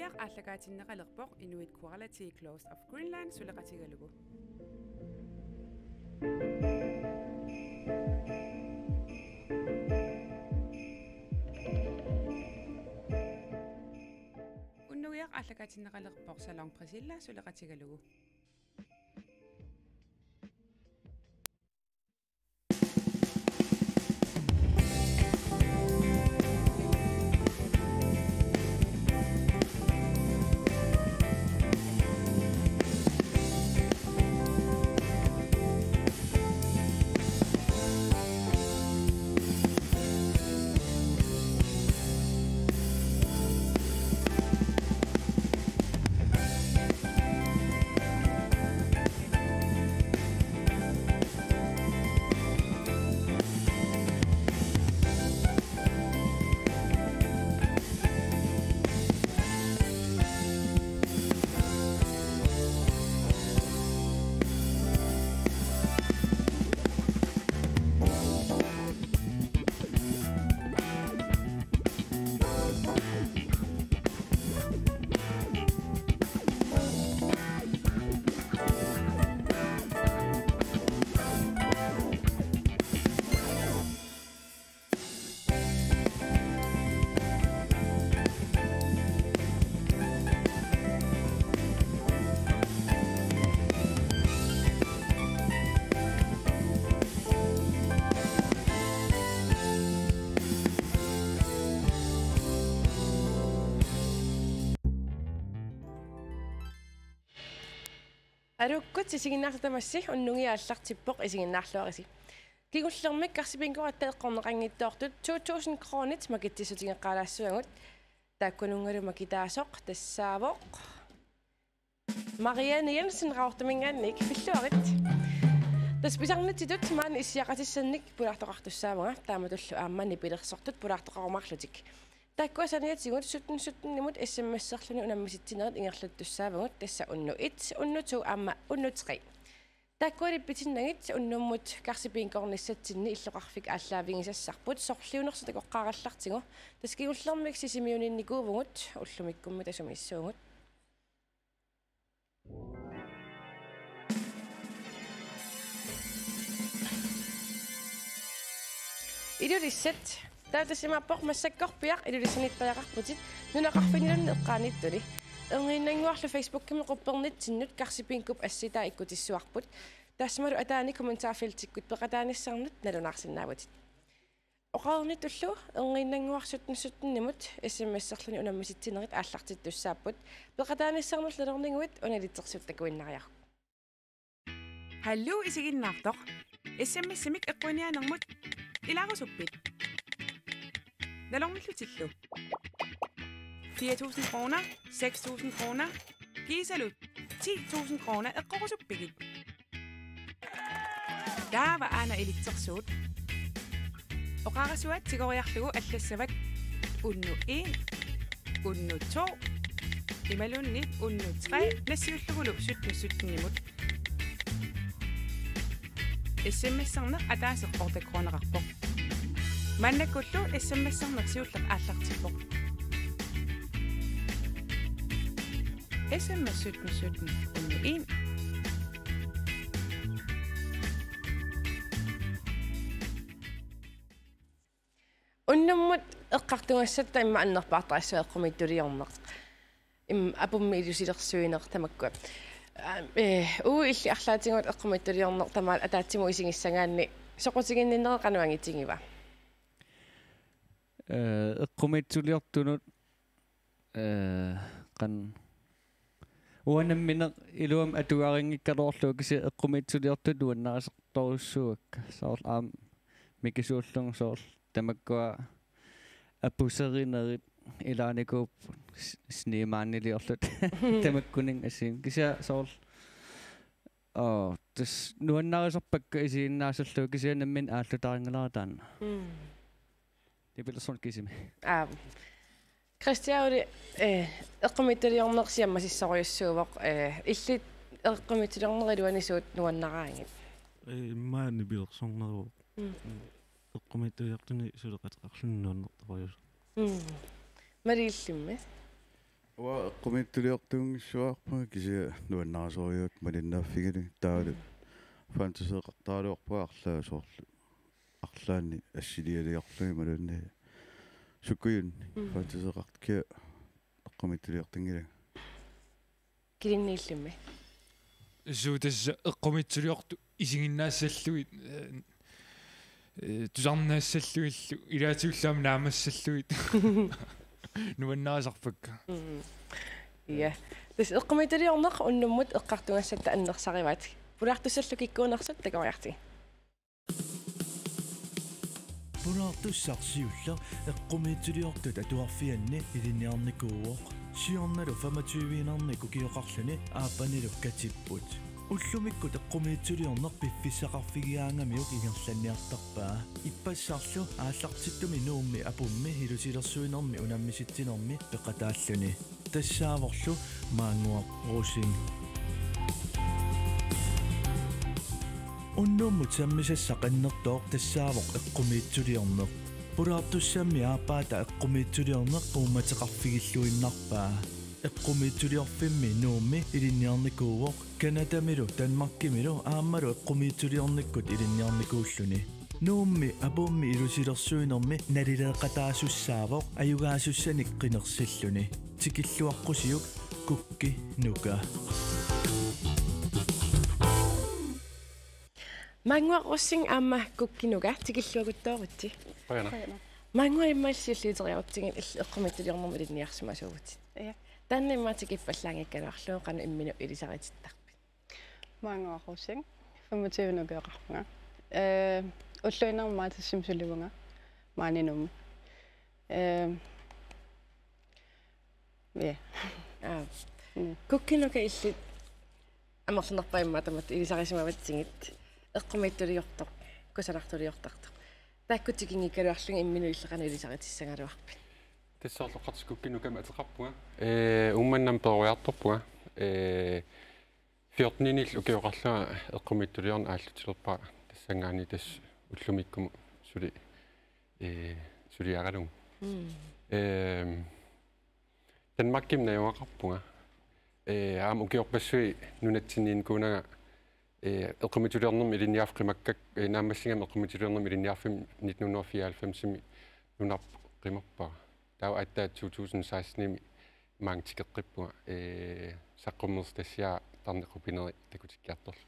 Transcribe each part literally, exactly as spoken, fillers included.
Unnuiaq allakaatinnaqalerpoq Inuit Quality Close of Greenland suleqatigalugu. Unnuiaq allakaatinnaqalerpoq Salong Priscilla suleqatigalugu. Arukkut isiginnaartamassig unnugiaallartippoq isiginnaarluarisi. Kigullermik karsipinkurat taeqqorneqanngittoortut two thousand kronit makittisutigeqqaalaassuagut taakkunungalu makitaasoq tassaavoq Marianne Jensen raortamingaannik pilluarit taspisarnititut maan issiaqatissannik pulartoqartussaamaga taamatullu aammanni pilersortut pulartoqarumarlutik Taakkuasaniatigut sytten sytten nimut sms-serluni unammisittinerit ingerluttussaavagut tassa unnu one unnu two aamma unnu three Taakkualippitinagit unnummut karsipiinkornissatsinni illoqarfik ааllaavingisassarput sorliunersa takoqqaarallartigu taskigullermik sisimiuninnikuuvugut ullumikkummi tasumissuugut Idurissat Taatasimaappoq massakkorpiaq ilulisanittariaqarputit nunaqarfinilunni eqqaanittuli erniinnanguarlu Facebook-kimi quppernittinnut karsipiinkup assitaa ikkutissuarput taasmalu ataani kommentaarfiltikkut peqataanissarnut nalunarsinnaavutit oqarnitullu erniinnanguarsutun suttunimut sms-serluni unammisittinerit aallartittussaapput peqataanissarnut lalerninguit unalitsersuttakuinnariarku Hallo isiginnaartoq sms-imik eqquinianermut ilaqusuppit Nalormillutillu fire tusind kroner, seks tusind kroner, Gisalut, ti tusind kroner eqqorusuppigit. Taava aana ilitsersuut. Oqarasuat tigoriarlugu allassavat unnu one, unnu two, imalunni unnu three, nassiullugulu sytten syttennimut. sms-serneq ataaseqqortakruanaqarpoq. Mannakullu sms-serneq siulleq aallartippoq. sms sytten sytten unnu one. Unnummut eqqartungassatta imma annerpaartarassaaqqumituliorneq. Im apummi ilusilersuineq tamakkuat. Eh uu illi arlaatingut eqqumituliorneq tamaal ataatsimu isingissangaanni soqutiginninneq qanuangitigiva. eqqumituliortunut э qan uanammineq iluam atuaringikkalorlu kisi eqqumituliortut uannarasertorussuakka soorl aam mikisuullung soorl tamakkua apuserinerit ilaanikuup sniimaanniliorlut tamakkuning asiin kisia soorl oh tas nuannariserpakka isiinnaasalluu kisianammin aallutaringalarataan Det bliver sådan kisime. Ah. Christiaudi eh eqqumituliornersiammasissoriussuuvoq eh illit eqqumituliorneriluanisuut nuannaraangit. Eh maani bilersorneru. eqqumituliortuni suleqataqarlunnuannertorius. Mm. Marillimmi. Wa qumituliortuungissuarpa kisia nuannarasoriuak malinnaaffigali taale fantaseqartaaluarpa arlaa soorlu arlaanni assilialiorlui malunni sukuyun fantaseqartkia qumituliortingila Kilinniillummi. Suutas eqqumitsuliortu isiginnaassаллуит тусарнаассаллуиллу илаатиуллаам наамассаллуит нуаннаасарпакка. Ja. Dus eqqumitsuliorneq unnummut eqqartungassatta annersarivat. Pulaartusallu kikkuunersut takoriarti. Pulaartussarsiulla eqqumitsuliortut atuarfianni ilinniarnikuuoq siornalu femogtyve-inarniku kioqarluni aapaniluk katipput. Ullumikku teqqumitsuliorneq piffissaqarfigiaangamiuk ingerlanniartarpaa ippassarlu aallartittumi nuummi apummi ilusilersuinermi unammisittinermi peqataalluni tassaavorlu maanguaq rusing unnummut sammisassaqannertoor tassaavoq eqqumitsuliorneq pulaartussammi aapaata eqqumitsuliorneq uummateqarfigilluinnarpaa eqqumitsuliorfimmi nuummi ilinniarnikuuoq Kanadamilu Danmarkimilu aammalu eqqumitsuliornikkut ilinniarnikuulluni nuummi apummi ilusilersuinermi nalileeqataasussaavoq ayugaasussani qinersalluni tikilluaqqusiuk kukki nuka Mangua russing amma kukkinuga tikilluaguttoorutsi. Qajana. Mangua immalsiulliiteriarutsigin eqqumitsuliornermi ilinniarsimasuugut. Ja. Tanne immaatikippallangikkaluarluu qanu imminu ilisaritistarpit. Mangua russing femogtyve nugeeqarpunga. Øh ulluinarmaa tassimsullugunga maaninum. Øh Ja. Ah. Kukkinuga illi амерлерпаиммаатамат илисарисимаватсигит эққумиттулиорто кусалартулиортарто тааккутикингиккалуарлуга иммину иллеқану илисаритиссангалуарпит тассаарлоққартикуккину атеқарпуга э умманнам перуиарторпуга э fjortonинил укиоқарлуга эққумиттулиорн ааллутилерпаа тассангаани тас уллумиккуму сули э сулиагалун э Danmarkim наавақарпуга э аам укиорпассуи нунатсинниин кунага э эққумитулиорнерми илинниафқимаккак э наамассингами эққумитулиорнерми илинниарфим nitten fireoghalvfems-ими нунарп қимерпаа таа аттаа two thousand sixteen-ими маангтикеққиппуга э саққуммерс тассиа тарнеқупинери такутиккиарторлу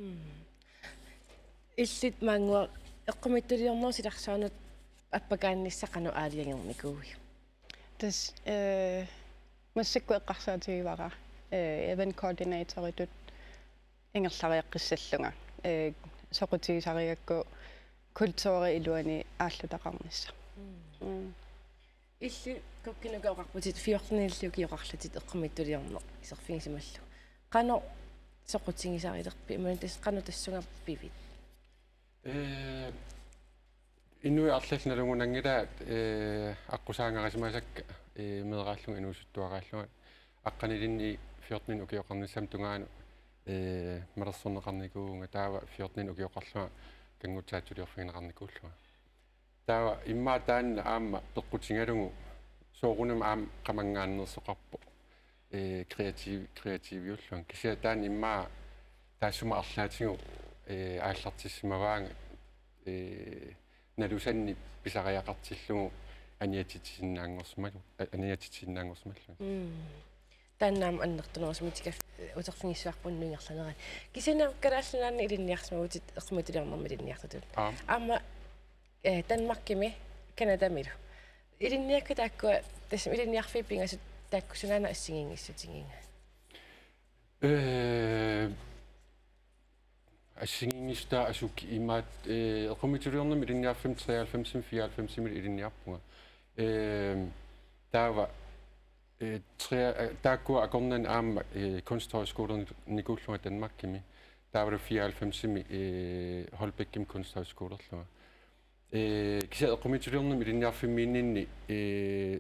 иллит маангуа эққумиттулиорнер силарсаанут аппакаанниссақану аалиангерникууи тас э массакку эққарсаатигивара э event coordinator идут ингерлариаққиссаллунга э соқутигисариакку культури илуани ааллутақарнисса илли коккинугаоқарпутит fjortonиллу киоқарлутит эққумиттулиорнер исерфигисималлу қано соқутигисарилерпи иман тас қано тассунгаппивит э инуи арлалналугунангила э аққусаангарисимасакка э медерааллунга инуусуттуарааллунга аққанилинни fjorton укиоқарниссам тунгаану э малерсорнеқарникуунга таава fjorton укиоқарлуга кангутсаатсулиорфигинеқарникууллуга таава иммаа таанна аама пеққутингалугу соорунам аам қамангааннерсоқарпо э креатив креативиуллуан кися таан иммаа таассума арлаатигу э ааллартиссимаваанга э налусанни писариақартиллугу аниатитсиннаангорсмалу аниатитсиннаангорсмаллу таннаам аннертунерсмитикаф утерфингиссуарпуннуингерланерат кисина калааллунаанни илинниарсмагутит эққумитулиорнерми илинниартутут аама э Danmarkими Канадамилу илинниакка тааккуа тас илинниарфиппингасут тааккусунаана ассигингиссутигинга э ассигингиста асуки имаат э эққумитулиорнерми илинниарфим treoghalvfems fireoghalvfems-ими илинниарпунга э таава э тааккуа акорнан аама kunsthøjskolen Nikolaj Danmarkimi таава fireoghalvfems-ими э Holbæk kunsthøjskolerlua э кися эққумитулиорнерми илинниарфиммииннинни э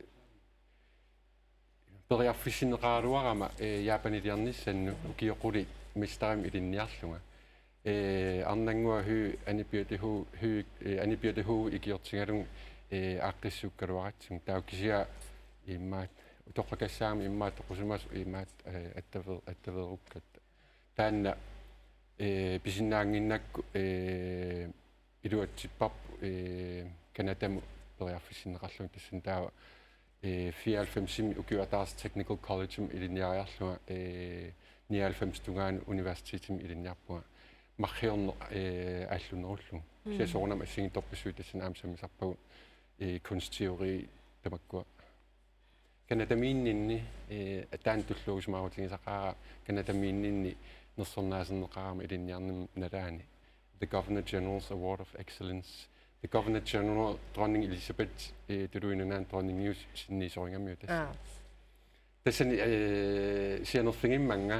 периарфисинеқаалуарама э яапанилиарниссанну укиоқули мистарим илинниарлунга э арнангуа ху анибиотеху ху анибиотеху икиортингалун э аққиссуккалуаратсун таа кisia иммаат toqakassaami immaat toqusumas imaat attaver attaverukkat taanna э писиннаангиннакку э илуатсиппарпу э канатаму периарфиссинеқарлугу тассан таава э fireoghalvfems ukiuataars technical collegeum илиниариарлуга э nioghalvfems tungaan universitetum илиниарпуга мархиорне э аллунеруллу сиасоорнам ассигиторпассуи тассан аамсамисарпагу э kunstteori тамаккуа канатамииннинни э таан туллуусмаарутигисақаа канатамииннинни нерсорнаасернеқарама илинниарнам налаани the Governor General's Award of Excellence the Governor General dronning Elizabeth э туруинунан dronning News синнисорингамиу тасса тассан э сианерфингимманга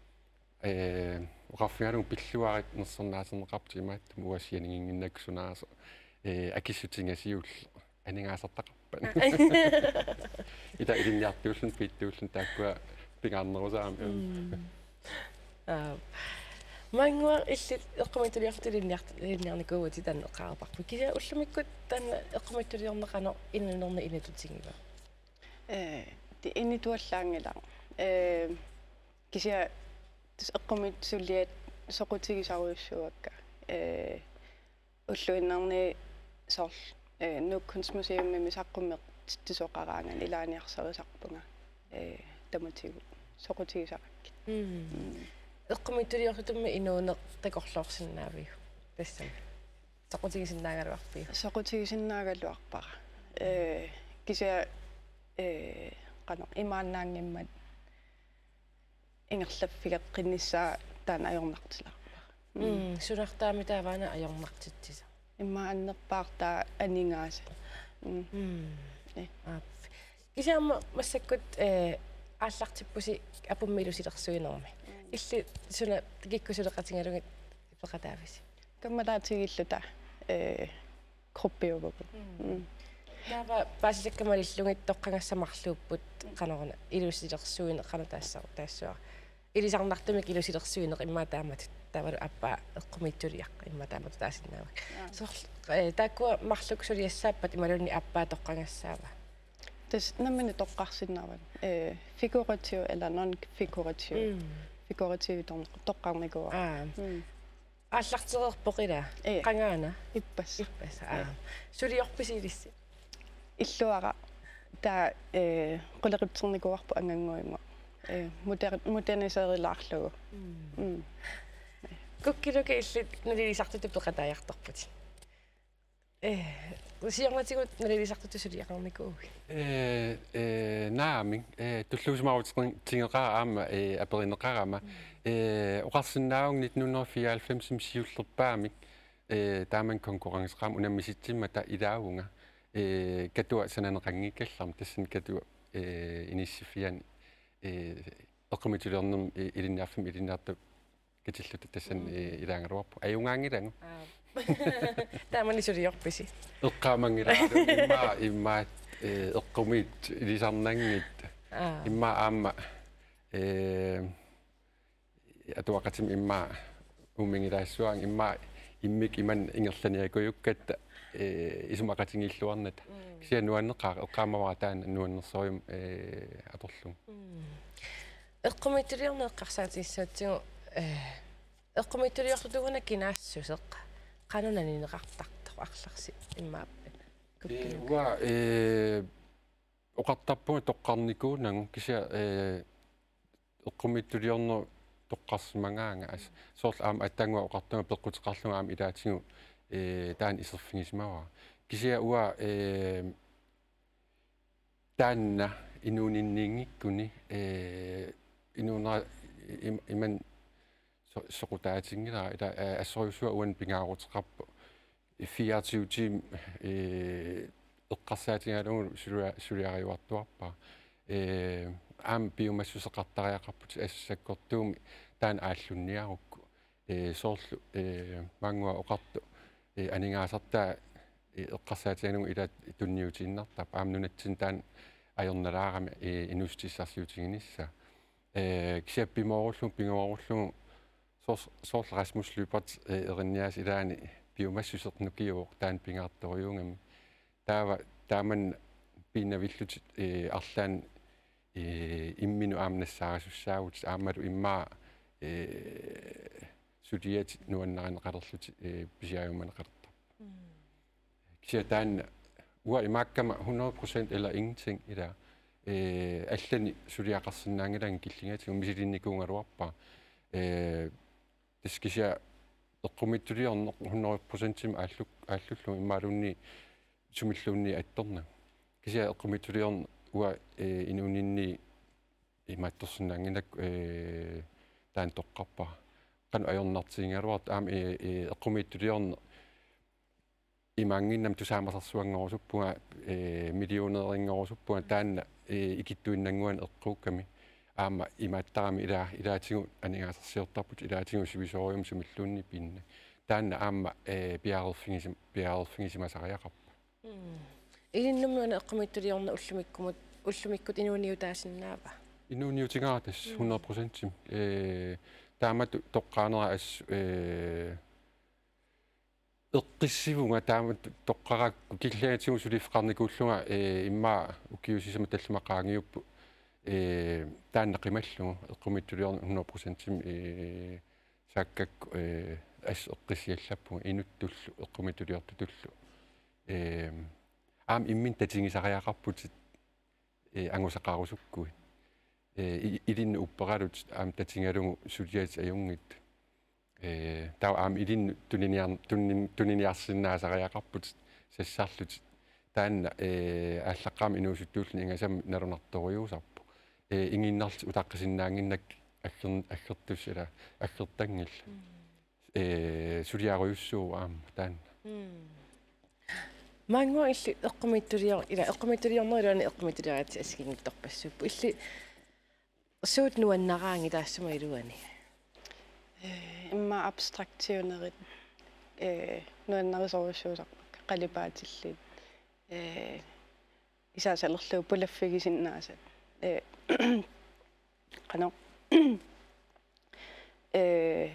э уқарфигалун пиллуарит нерсорнаасернеқартимааттум уасианингиннаксунаасо э акиссутингасиул анигаасартақарпан ита илинниартууллун питтууллун тааккуа пингаарнерусаами а мангуа иллит эққумитулиартулинниарт илинниарникууати таан эққарпарпу кися уллумиккут таан эққумитулиорнеқано иннерне инатутингива э ти иннитуаллаангила э кися тус эққумитсулиат соқутигисаруйуссуакка э уллуиннарни сорл э нук kunstmuseum мисаққуммеқ тисоқараанган илааниарсерисарпунга э тамутигу соқутигисаракки эққумитулиортумми инуунеқ такорлоорсиннаавиу тассам соқутигисиннаагалуарпиу соқутигисиннаагалуарпара э кися э қано имааннаангиммат ингерлаффигеқ қиннссаа таана ajornartilарпара м сунартаами тааваана ajornartittiса иммааннерпаартаа анингааса м э а кисяама массаккут э ааллартиппуси апуммилусилерсуинерми илли суна киккусулеқатингалугит пеқатаависи каммалаатигиллута э круппиугу м ява пасисаккамалиллугит тоққангассамарлууппут қанорна илусилерсуине қана таассаа таассуа илисарнартумик илусилерсуине имма таамат тавар аппа эққумиттулиақ имма таамат таасиннаавак сорл э тааккуа марлуксулиассааппат ималунни аппаа тоққангассаава тас наммани тоққарсиннааван э фигуратив eller non figurativ figurativ тоққарникуа аа ааллартерерпоқила қангаана иппас иппас аа сулиорписилисси иллуара та э қулеқиптерникуарпу ангангуимма э модернисерилаарлугу м куккилуке иллит налилисартуту пеқатааярторпут э сиарматигут налилисартуту сулиақарникуу э э наами э туллуусмаарутин тингеқаа аама э аперинеқарама э оқарсиннаауг nitten fireoghalvfems сиуллерпаамик э тааман конкурренцеқаам унаммиситсимма та илаагунга э катуа сананеқангиккалларм тассан катуа э иниссифиан э эққумитулернерм илинниарфим илинниарту катиллута тассан э илаангалуарпу аюнгаангилангу таамани сулиорписи эққаамангилааду имма имма э эққумит илисарнангит имма аама э атуақатим имма умингилаассуаан имма иммик иман ингерланиакуйуккатта э исумақатингиллуарната кися нуаннеқаа эққаамаваа таана нуаннерсориум э аторлун эққумитулиорнеэққарсаатиссаатсигу э эққумитулиортугуна кинаассусеқ qanunanineqartartar арларси иммааппа уа э оқартарпуга тоққарникуунагу кися э эққумиттулиорнер тоққарсимангаанга ас соорл аама аттангуа оқартунга пеққутеқарлунга аама илаатигу э таан исерфигисмава кisia уа э таанна инууниннингиккуни э инуунера иман соқутаатингила ила ассориусуа уан пингаарутеқарпу fireogtyve тим э эққарсаатингалугу сулиа сулиариуартуарпа э аам биомассусеқартариақарпут ассаккортууми таан ааллунниарукку э соорлу э мангуа оқарту э анингаасартаа эққарсаатингалугу ила тунниутииннартап аам нунатсин таан ajornalаарами э инустиссарсиутингинисса э кисаппимоорлу пингоорлу сорл Rasmus Lyberth erinnias ilaani biomassusernukiuoq taan pingaartoriungam taava taaman pinnavillut э арлаан э иммину аамнассаарисуссаагут аамалу иммаа э сутиат нуаннаринеқалерлути э писиаюманеқалерта кися таан уа имааккама hundrede procent eller ingenting i der э аллани сулиақарсинаангилан киллингатигу мисилинникуунгалуарпа э тискися эққумиттулиорнеқ hundrede procent ааллу ааллуллу иммаалунни сумиллуунни атторна кися эққумиттулиорн уа э инуунинни имаатторсинаангинак э таан тоққарпа qan ajornartiingaluart aam e eqqumiittulиорн имаангиннам тусаамасарсуангорусуппуга э миллионерингорусуппуга таанна э икиттуиннангуан эққуукками аама имааттарами илаа илаатигу анигаасарсиортарпут илаатигу сивисориум сумиллуунни пинна таанна аама э пиаарфингисим пиаарфингисимасариақарпа илиннуммуна эққумиттулиорна уллумиккумут уллумиккут инууниутаасиннаава инууниутигаатас hundrede procent э таамат тоққаанера ас э эққиссивунга таамат тоққаракку киллаатигу сулиффеқарникууллунга э иммаа укиусисама таллумақаангиуппу э таанна қималлугу эққумиттулиорна hundrede procent э сааккакку э ас эққиссиаллаппуга инуттуллу эққумиттулиортутуллу э аам иммин татингисариақарпутит э ангусақарусуккуи э илин уппералут аам татингалугу сулиат аюнгит э таа аам илин туниниар тунин туниниарсиннаасариақарпут сассарлут таанна э ааллаққаам инуусуттууллни ингасам налунарториусарпу э ингиннарс утаққисиннаангиннак аггер аггертуссала аггертангилла э сулиаруйуссуу аам таанна мангуа илли эққумиттулиор ила эққумиттулиорнерилуани эққумиттулиараати аскингитторпассууппу илли суут нуаннараанги таассума илуани э имма абстрактионерит э нуаннарисоруссуусарпак қалипаатиллит э исаасалерлуу пулаффигисиннаасат э қано э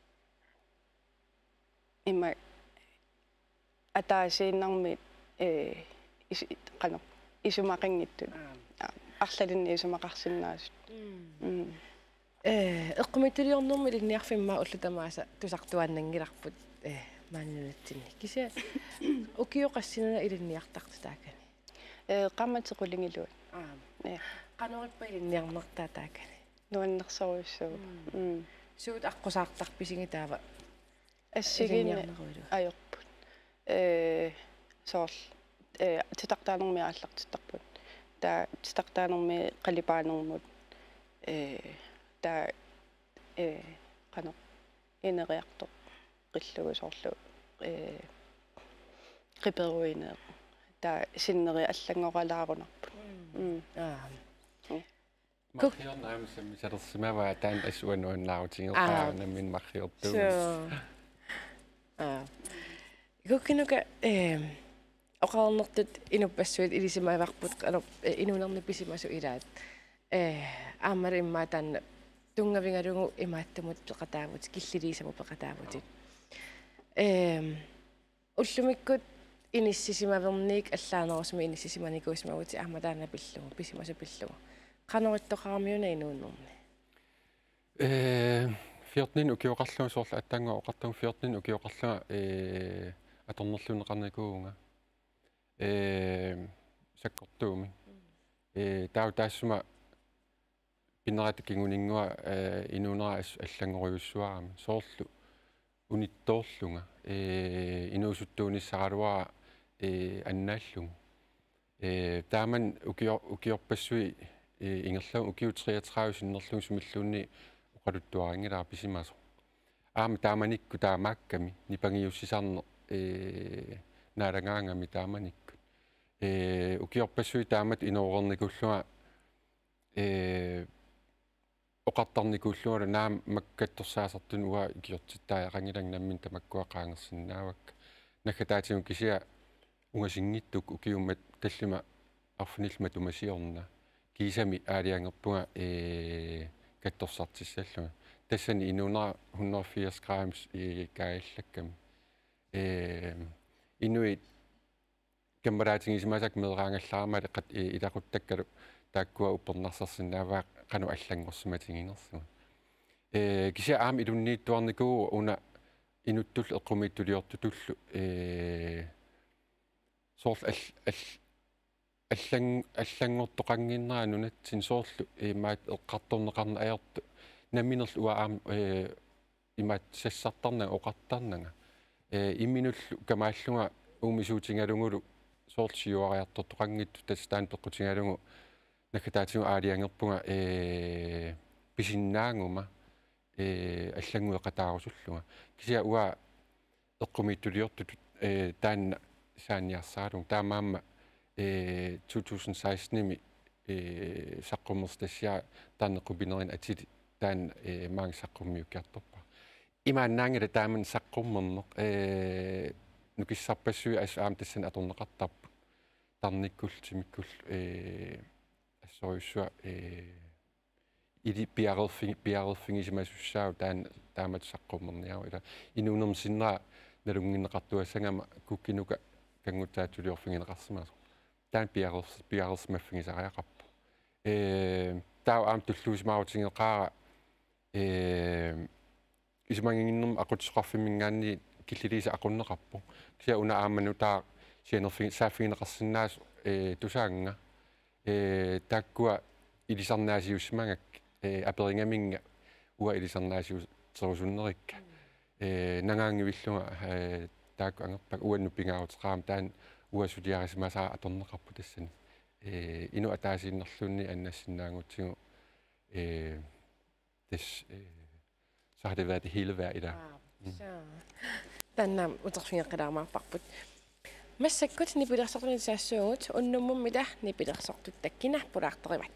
имма атаасииннармит э ис қано исумақингитту арлалинни исумақарсиннаасут э эққумиттулиорнэрми линниарфиммаа уллутамааса тусартуаннангиларпут э мааннунатсинни кися укиоқассинана илинниартарту таакани э қамматеқулингилуат аа э канориппа илинниарнертаа таакани нуаннерсоруссуу м суут аққусаартарписинги таава ассигин аёрпут э соорл э титартаанерми ааллартиттарпут та титартаанерми қалипаанермут э та э қано энериарто qillugu soorlu э qiperuine та синнери аллангоралаарунарпу м аа махиорнаам саммисалерсимава таан асуануаннаарутингеқаа мин махиортуу аа гоккинука э оқарнертут инуппассуит илисимааварпут ало инунерни писимасу илаат э аамар иммаа таанна тунгавингалугу имааттамут пеқатаавут киллилисаму пеқатаавутит э уллумиккут иниссисимаверник аллаанерусми иниссисиманикуусмагути аама таана пиллугу писимасу пиллугу qanurittoqarmiuna inuunnerni э fjorten ukioqarluu soorla attaanga oqartagu fjorten ukioqarlua э atornerluuneqarnikuunga э sakkortuumi э tau taassuma pinnerattikinguninnua э inuunera аллангориуссуарами соорlu unittoorlunga э inuusuttuunissaraluara э annaallunga э taaman ukio ukiorpassui ингерлау укиу treogtredive синнерлун сумиллуунни оқалуттуарингилаа писимасо аама тааманикку таамаакками нипангиуссисарне э наалагаангами тааманикку э укиорпассуи таамат иноорерникуллуа э оқартарникуллуала наам маккатторсаасартун уа киортиттааяқангилан наммин тамаккуақаангерсинаавак наккатаатигу кисиа унгасингиттук укиуммат таллима арфнилма тумасиорна кисами аалиангерпуга э катторсартиссаллуга тассани инуна hundrede og firs grams и каиллаккам э инуит камбараатингисимасак мераангаллаармали қат илақуттаккалу тааккуа уппернарсарсинааваа кану аллангорсиматингинерсуа э кися аам илуннииттуарникуу уна инуттул эққумииттулиортутуллу э сорл ал ал аллан аллангортоқангиннера нунатсин соорлу имаат эққарторнеқарна аярту наминерлу уа аам э имаат сассартарнага оқартарнага э имминуллу камааллунга уумисуутингалунгулу соорлсиуариартортоқангитту тастаан тоққутингалунгу накатаатингу аалиангерпунга э писиннаангума э аллангуэқатаарусуллунга кися уа эққумииттулиортут э таанна сааниарсаалун таамаама э two thousand sixteen-ими э саққуммерстассиа таанеққубинерин атили таан э маанг саққуммиуккиарторпа имааннаангила тааман саққуммернеқ э нукиссарпассуи ас аам тассан аторнеқартарпу тарниккул тимиккул э ассориуссуа э иди пиарелфинг пиарелфингисимасуссаау таан таамат саққуммерниару ила инуунермсиннера налунгиннеқартуассангама куккинука кангутаатулиорфингинеқарсимаас таан пиарелс пиарелсмаффигисариақарпу э таа аам туллуусмаутингеқаара э исмангиннерм ақутсеқарфимингаанни киллилиса ақуннеқарпу кися уна аамману таа сианерфин сааффигинеқарсинаас э тусаанга э таккуа илисарнаасиуссимагак э аперингаминга уа илисарнаасиус терусуннерикка э нагаангивиллунга э таакку ангерпак уанну пингааутеқаам таан уасулиарисимасаа аторнеқарпу тассани э ину атаасииннерлунни аннассиннаангутсигу э тас э så har det været det hele værd i dag. Tänne uterfingeqilaamarparput. Massakkut nipilersornisaassuugut unnummumida nipilersortuttakkina pulaarterivat.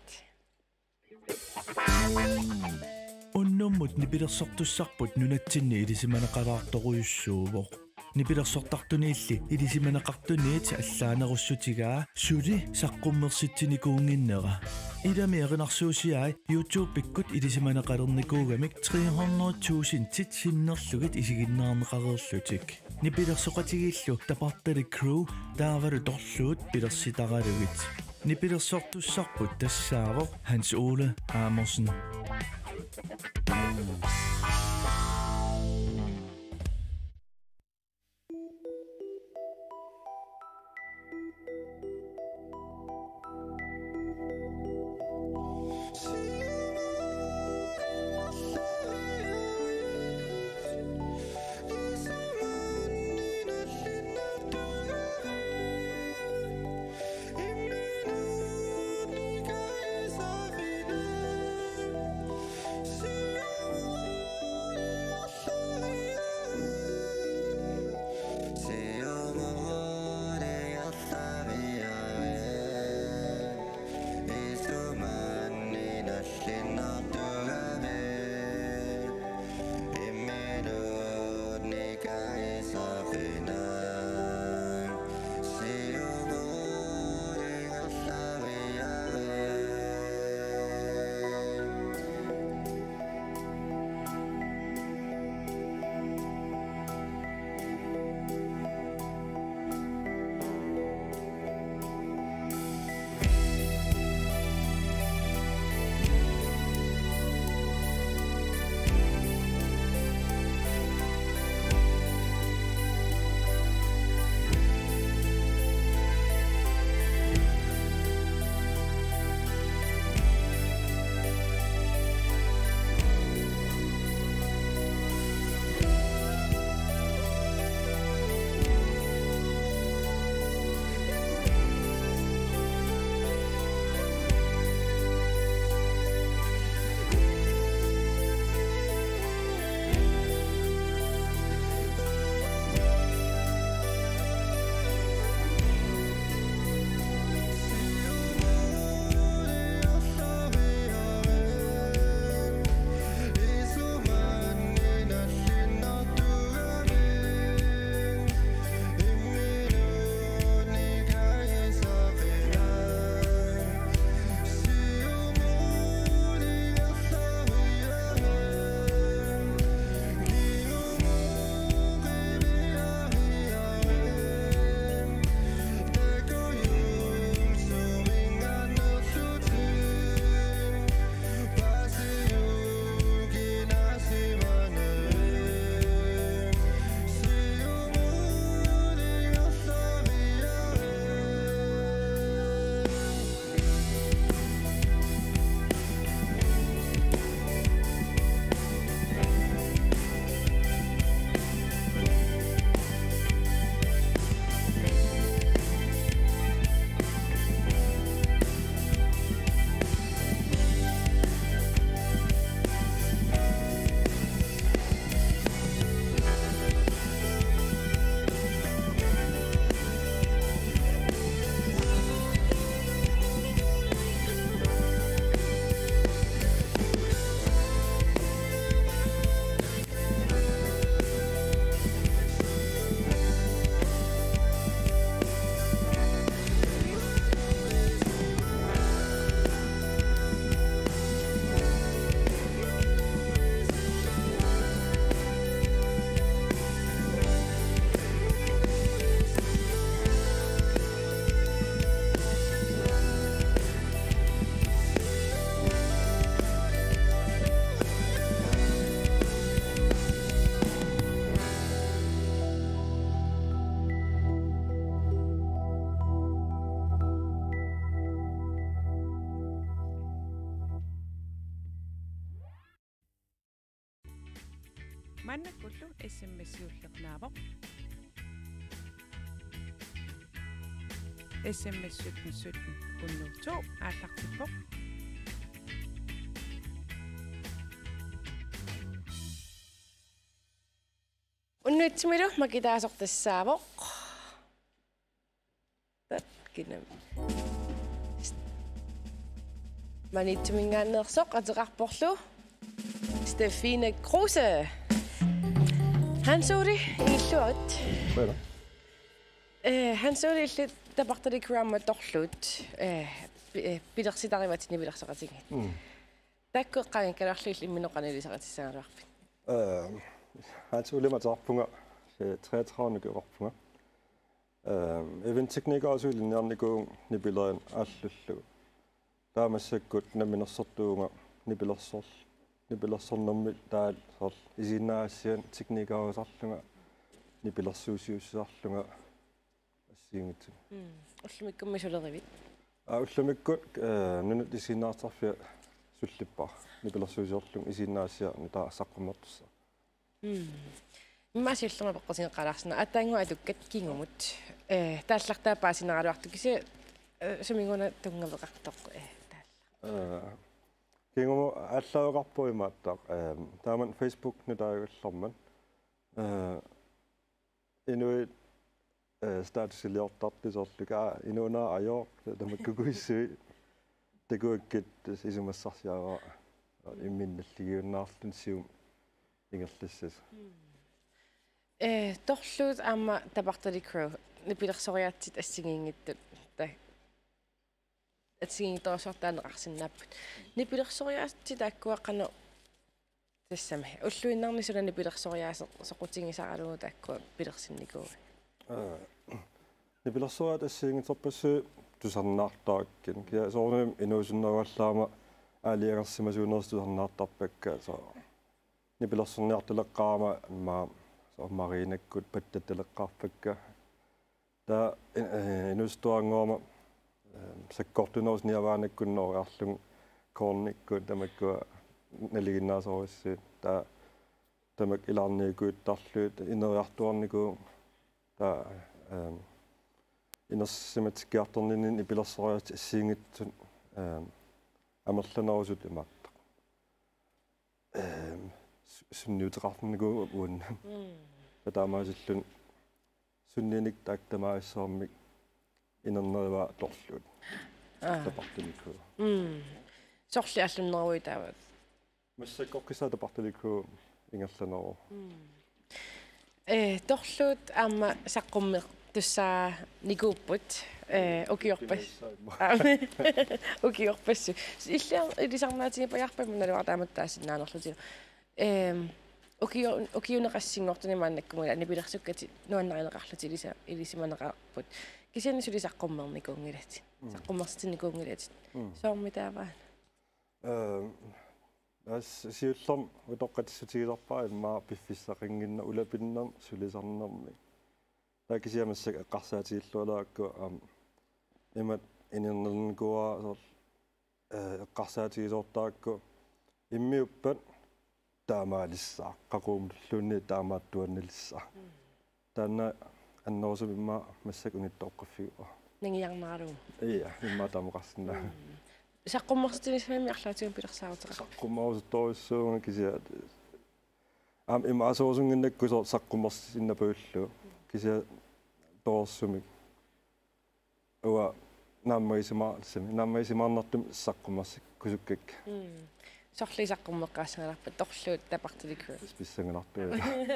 Unnummut nipilersortussarput nunatsinni ilisimanaqalaartoruyussuuvoq. Nipilersortartuniilli ilisimanaqartuniit allaanerussutigaa suli saqqummersitsinikuunginnera. Ilami erinarsuusiai YouTube pikkut ilisimanaqalernikuugamik three hundred thousand titsinnerlugit isiginnaarneqareerlutik. Nipilersoqatigillu tapartali crew taavalu torluut pilersitaralugut. Nipilersortussarput tassaavoq Hans Ole Amersen. Mannakullu sms-ullernaavoq sms sytten sytten nul to aallartippoq Unnuitsimilu makitaasortassaavoq tatkinam manitsumingaanneersoq ateqarporlu Stefine Kruse Hansuri illuat Voilà. Eh Hansuri illut tapartali kramma torlut eh pilersitarivatini pilersaqatingi takkeqqagan kalarluilli imminoqanilisaqatissaanuarpi Øh, hans ulemataarpunga se treogtredive Øh, eventteknikker også linjernikuun nipileren allullu. Taamassakut naminersortuunga nipilersor nipilersornermi taal sor isinaassian teknikkaruusarlunga nipilersuusiussarlunga assiingitsu. Mm. Ullumikkummi sulerivit. А уллумиккут э нунут исиннаартарфиа суллиппар нипилерсуусиорлун исиннаассиарни таа саққуммертусса. М. Иммасиуллерма пеққусинеқалаарсина атаангуа алуккат кингумут э тааллартаапаасинераалуарту киси сумингуна тунгавеқартоқ э таалла. Э кингуму аллаавеқарпуимааттақ э тааман Facebook нутаагуллэрман э инуит э статусилиортартисорлука инуна аёр тамаккукуиссуи такуаккит исумассарсиараа имминналлигиуннаарлун сиум ингерлассас э торлуут аама тапартали кро нипилерсориаатсит ассигиингиттут та атсигингиторсортаанеқарсиннааппут нипилерсориаатсит аккуаққано тассами уллуиннарни сула нипилерсориаасе соқутингисаралугу тааккуа пилерсинникуа э нипилерсориаат ассигингиторпассу тусарнаартааккин киа соорним инуусуннаваллаама аалиагерсимасуунерс тусарнаартарпакка со нипилерсорниартулеққаама маа со маринаккут паттатталеққарпакка та инустуангоорма саккортунерс ниаваанаккуннериарлугу коорниккут тамаккуа налигиннаасоруссуут та тамак илаарниикуиттарлуут инериартуарникуу та эм инерсиматиккиарторнинни пилерсориат ассиингитсут эм амерланерусут имаатта эм сунниутеқарнигуу уун татаамаасиллун сунниник таактамаассоормик инернерива торлуут тапартуникуу м сорли аллуннеруи таават массаккоққиса тапартуникуу ингерланеру э торлуут аама саққуммеқ туссаа никууппут э окиорпас окиорпассу иллаа илисарнаатиги паярпамма налуартааматтаассиннаанерлути эм окио окиунеқассингортуни мааннаккумула нипилерсуккати нуаннаринеқарлути илиса илисиманеқарпут кисиани сули саққуммерникуунгилати саққуммерситинникуунгилати соорми тааваа э ас сиуллерм утоққатиссутигиларпаа имма пиффиссақингинна улапиннерм сулисарнерми такисиамассак эққарсаатигиллуалаакку ам имат инернерникуа сор э эққарсаатигисоортаакку иммиуппат таамаалиссаа қақуумллуунни таамааттуанналиссаа таана аннерусум имма массак униттоққаффигуа нангиарнааралу ия имма таамоқарсинаа саққуммерситинисмами арлаатигун пилерсаарутеқа саққуммаусутторуссууга кисиа ам имма асоосунгиннаккусоо саққуммерсиннапууллу кисиа тоорсумик уа наммаисимаалсами наммаисимаарнартум саққуммерсик кусуккак сорли саққуммеққаассангаларпа торлуут тапартиликку списсангалартуа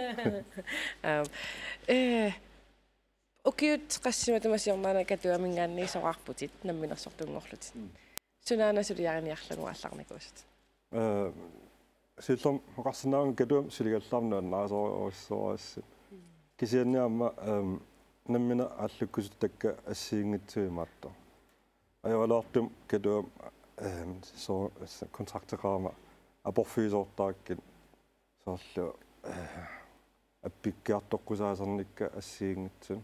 ам э окиут қассиматумасиорнаана катуамингаанни соқарпутит намминерсортунгорлутит сунаана сулиариниарлугу алларникуусут э силлом оқарсинаан катуам сулигаллаарнуан наасоориссооассу кисианниамма эм наммина аллуккусуттакка ассиингитсуимаатто аюалаартум катуам эм со контрактераама апорфиисоортааккит соорлу э аппиккиартоққусаасерникка ассиингитсун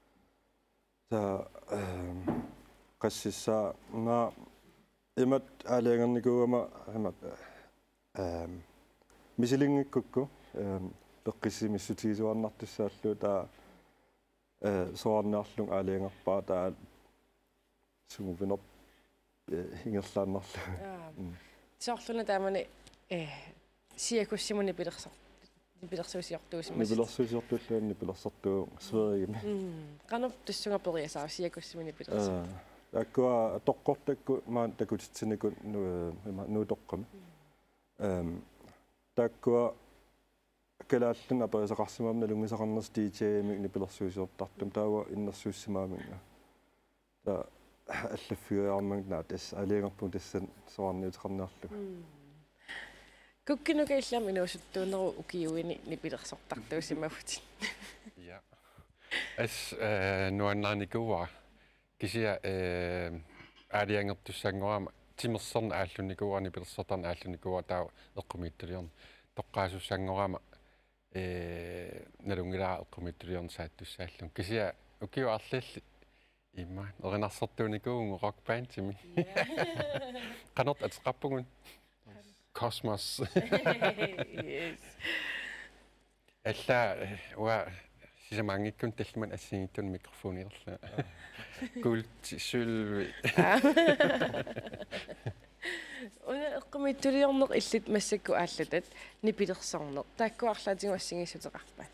та эм qassissaa na imat aaliangernikugama imat эм мисилингиккукку эм пеққиссимиссутигисуарнартуссааллу таа э соорнаарлун аалиангерпаа таа сумувинер ингерлааннарлу соорлуна таамани э сиакуссимуни пилерсар пилерсуусиортуусимас пилерсуусиортууллуанни пилерсартуу сверигими канав туссунга периасаа сиакуссимуни пилерсар аккуа тоққортакку маан такутитсиникут нуу тоққами эм таккуа калааллун аперисақарсимаамна лунгисақарнерс ди джей мигни пилерсуусиортартум таава иннерсууссимааминга та аллаффиуаармагнаа тас алиангерпун тассан соарниутеқарнеарлу куккинугаиллаами нуусуттуунеру укиуини нипилерсортартуусимагути я ас э нуаннааникуа кисия э алиангертуссангорама тимерсерн ааллуникуани пилерсортарна ааллуникуа таа эққумииттулиорн тоққаасуссангорама э налунгилаа эққумииттулиорн сааттуссааллун кисия укиу арллилли имма эринарсертууникуугу рокбанд тими канат атеқарпугун Cosmos. Yes. Alla uа сисамангиккун таллиман ассигиттун микрофонерла. Гулт сулви. Уна эққумиттулиорнеқ иллит массакку ааллатат нипилерсарнеқ тааккуарлаатигу ассигиссутеқарпа.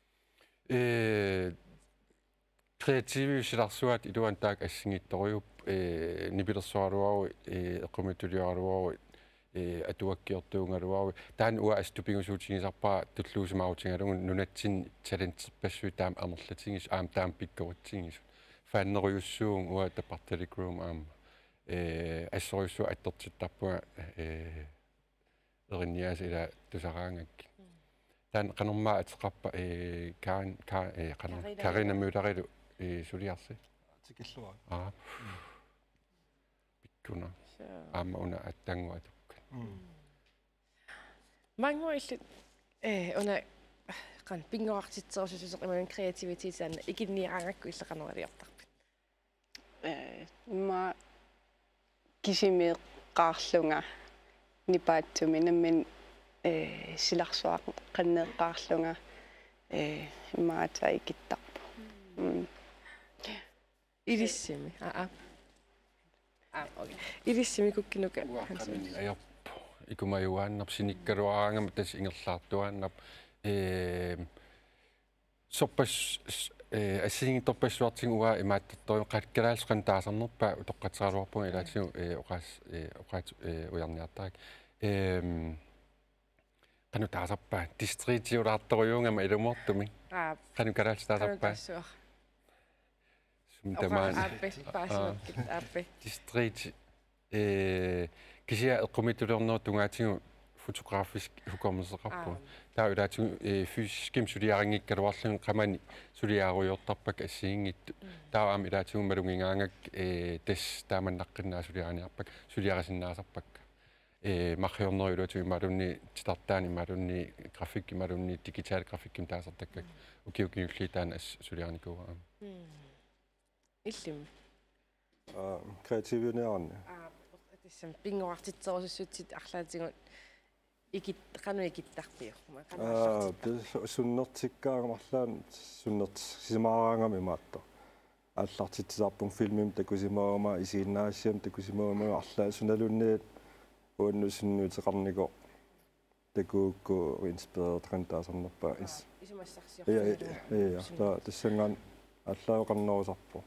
Э креативисиларсуат илуан таак ассигитториуп э нипилерсуаруау э эққумиттулиаруау э атуаккиортуунгалуаруи таан уа аступингусуутигисарпаа туллуусимаутингалугун нунатсин талентпассуи таам амерлатингис аам таам пиккорутсингис фааннериуссуун уа тапарталикрум аам э ассориуссу аттертиттарпуа э эринниас ила тусараангакки таан канормаа атеқарпа э каан каа э канор карина муларилу э сулиарси тикиллуа аа пиккуна аама уна аттангуат Mange иллит э уна кан пингоартитсерусусусеқ иман креативититаан икинниарангакку иллеқанериартарпит э ма кисимеэ qaarlunga нипаатсуми наммин э силарсуақ қаннеэққарлунга э имаата икиттарпу илиссими аа аа окей илиссими куккинука аяп икумаюааннап синиккалуараангама тас ингерлаартуааннап э соппас э ассигиторпассуартин уа имааттарториу қаккалаалсқан таасарнерпаа утоққатсаралуарпунга илаатигу э оқаас э оқаат э уярниартаак э кану таасарпаа дистритиулаарториунгама илумортуми аа кану калаалстаасарпаа сумтамаан аппе паасмаккит аппе дистрит э кisia эққумиттулерноо тунгаатигу фотографиск хукормусеқарпу таа улаатигу э физиским сулиарингиккалуарлун қамани сулиааруйортарпак ассиингитту таа аами илаатигу малунгингаангак э тес тааманнаққиннаа сулиааниарпак сулиарасиннаасарпак э махиорнери улаатигу малунни титартаани малунни график малунни дигитал графикким таасартаккак укиукиулли таана ас сулиааникуа иллим а креативинеарни тиссам пингоартитсерусуссутит арлаатигут икит кану икиттарпиорма а суннертиккаагамарлаан суннерт сисимаараангами маатта аллартитсаарпун филмим такусимаама исииннаассиам такусимаама арлаа суналунниит уаннусиннуутеқарнико такуукку инспирертран таасарнерпаа ис исумассарсиортаа я я та тассангаан аллаоқарнерусарпу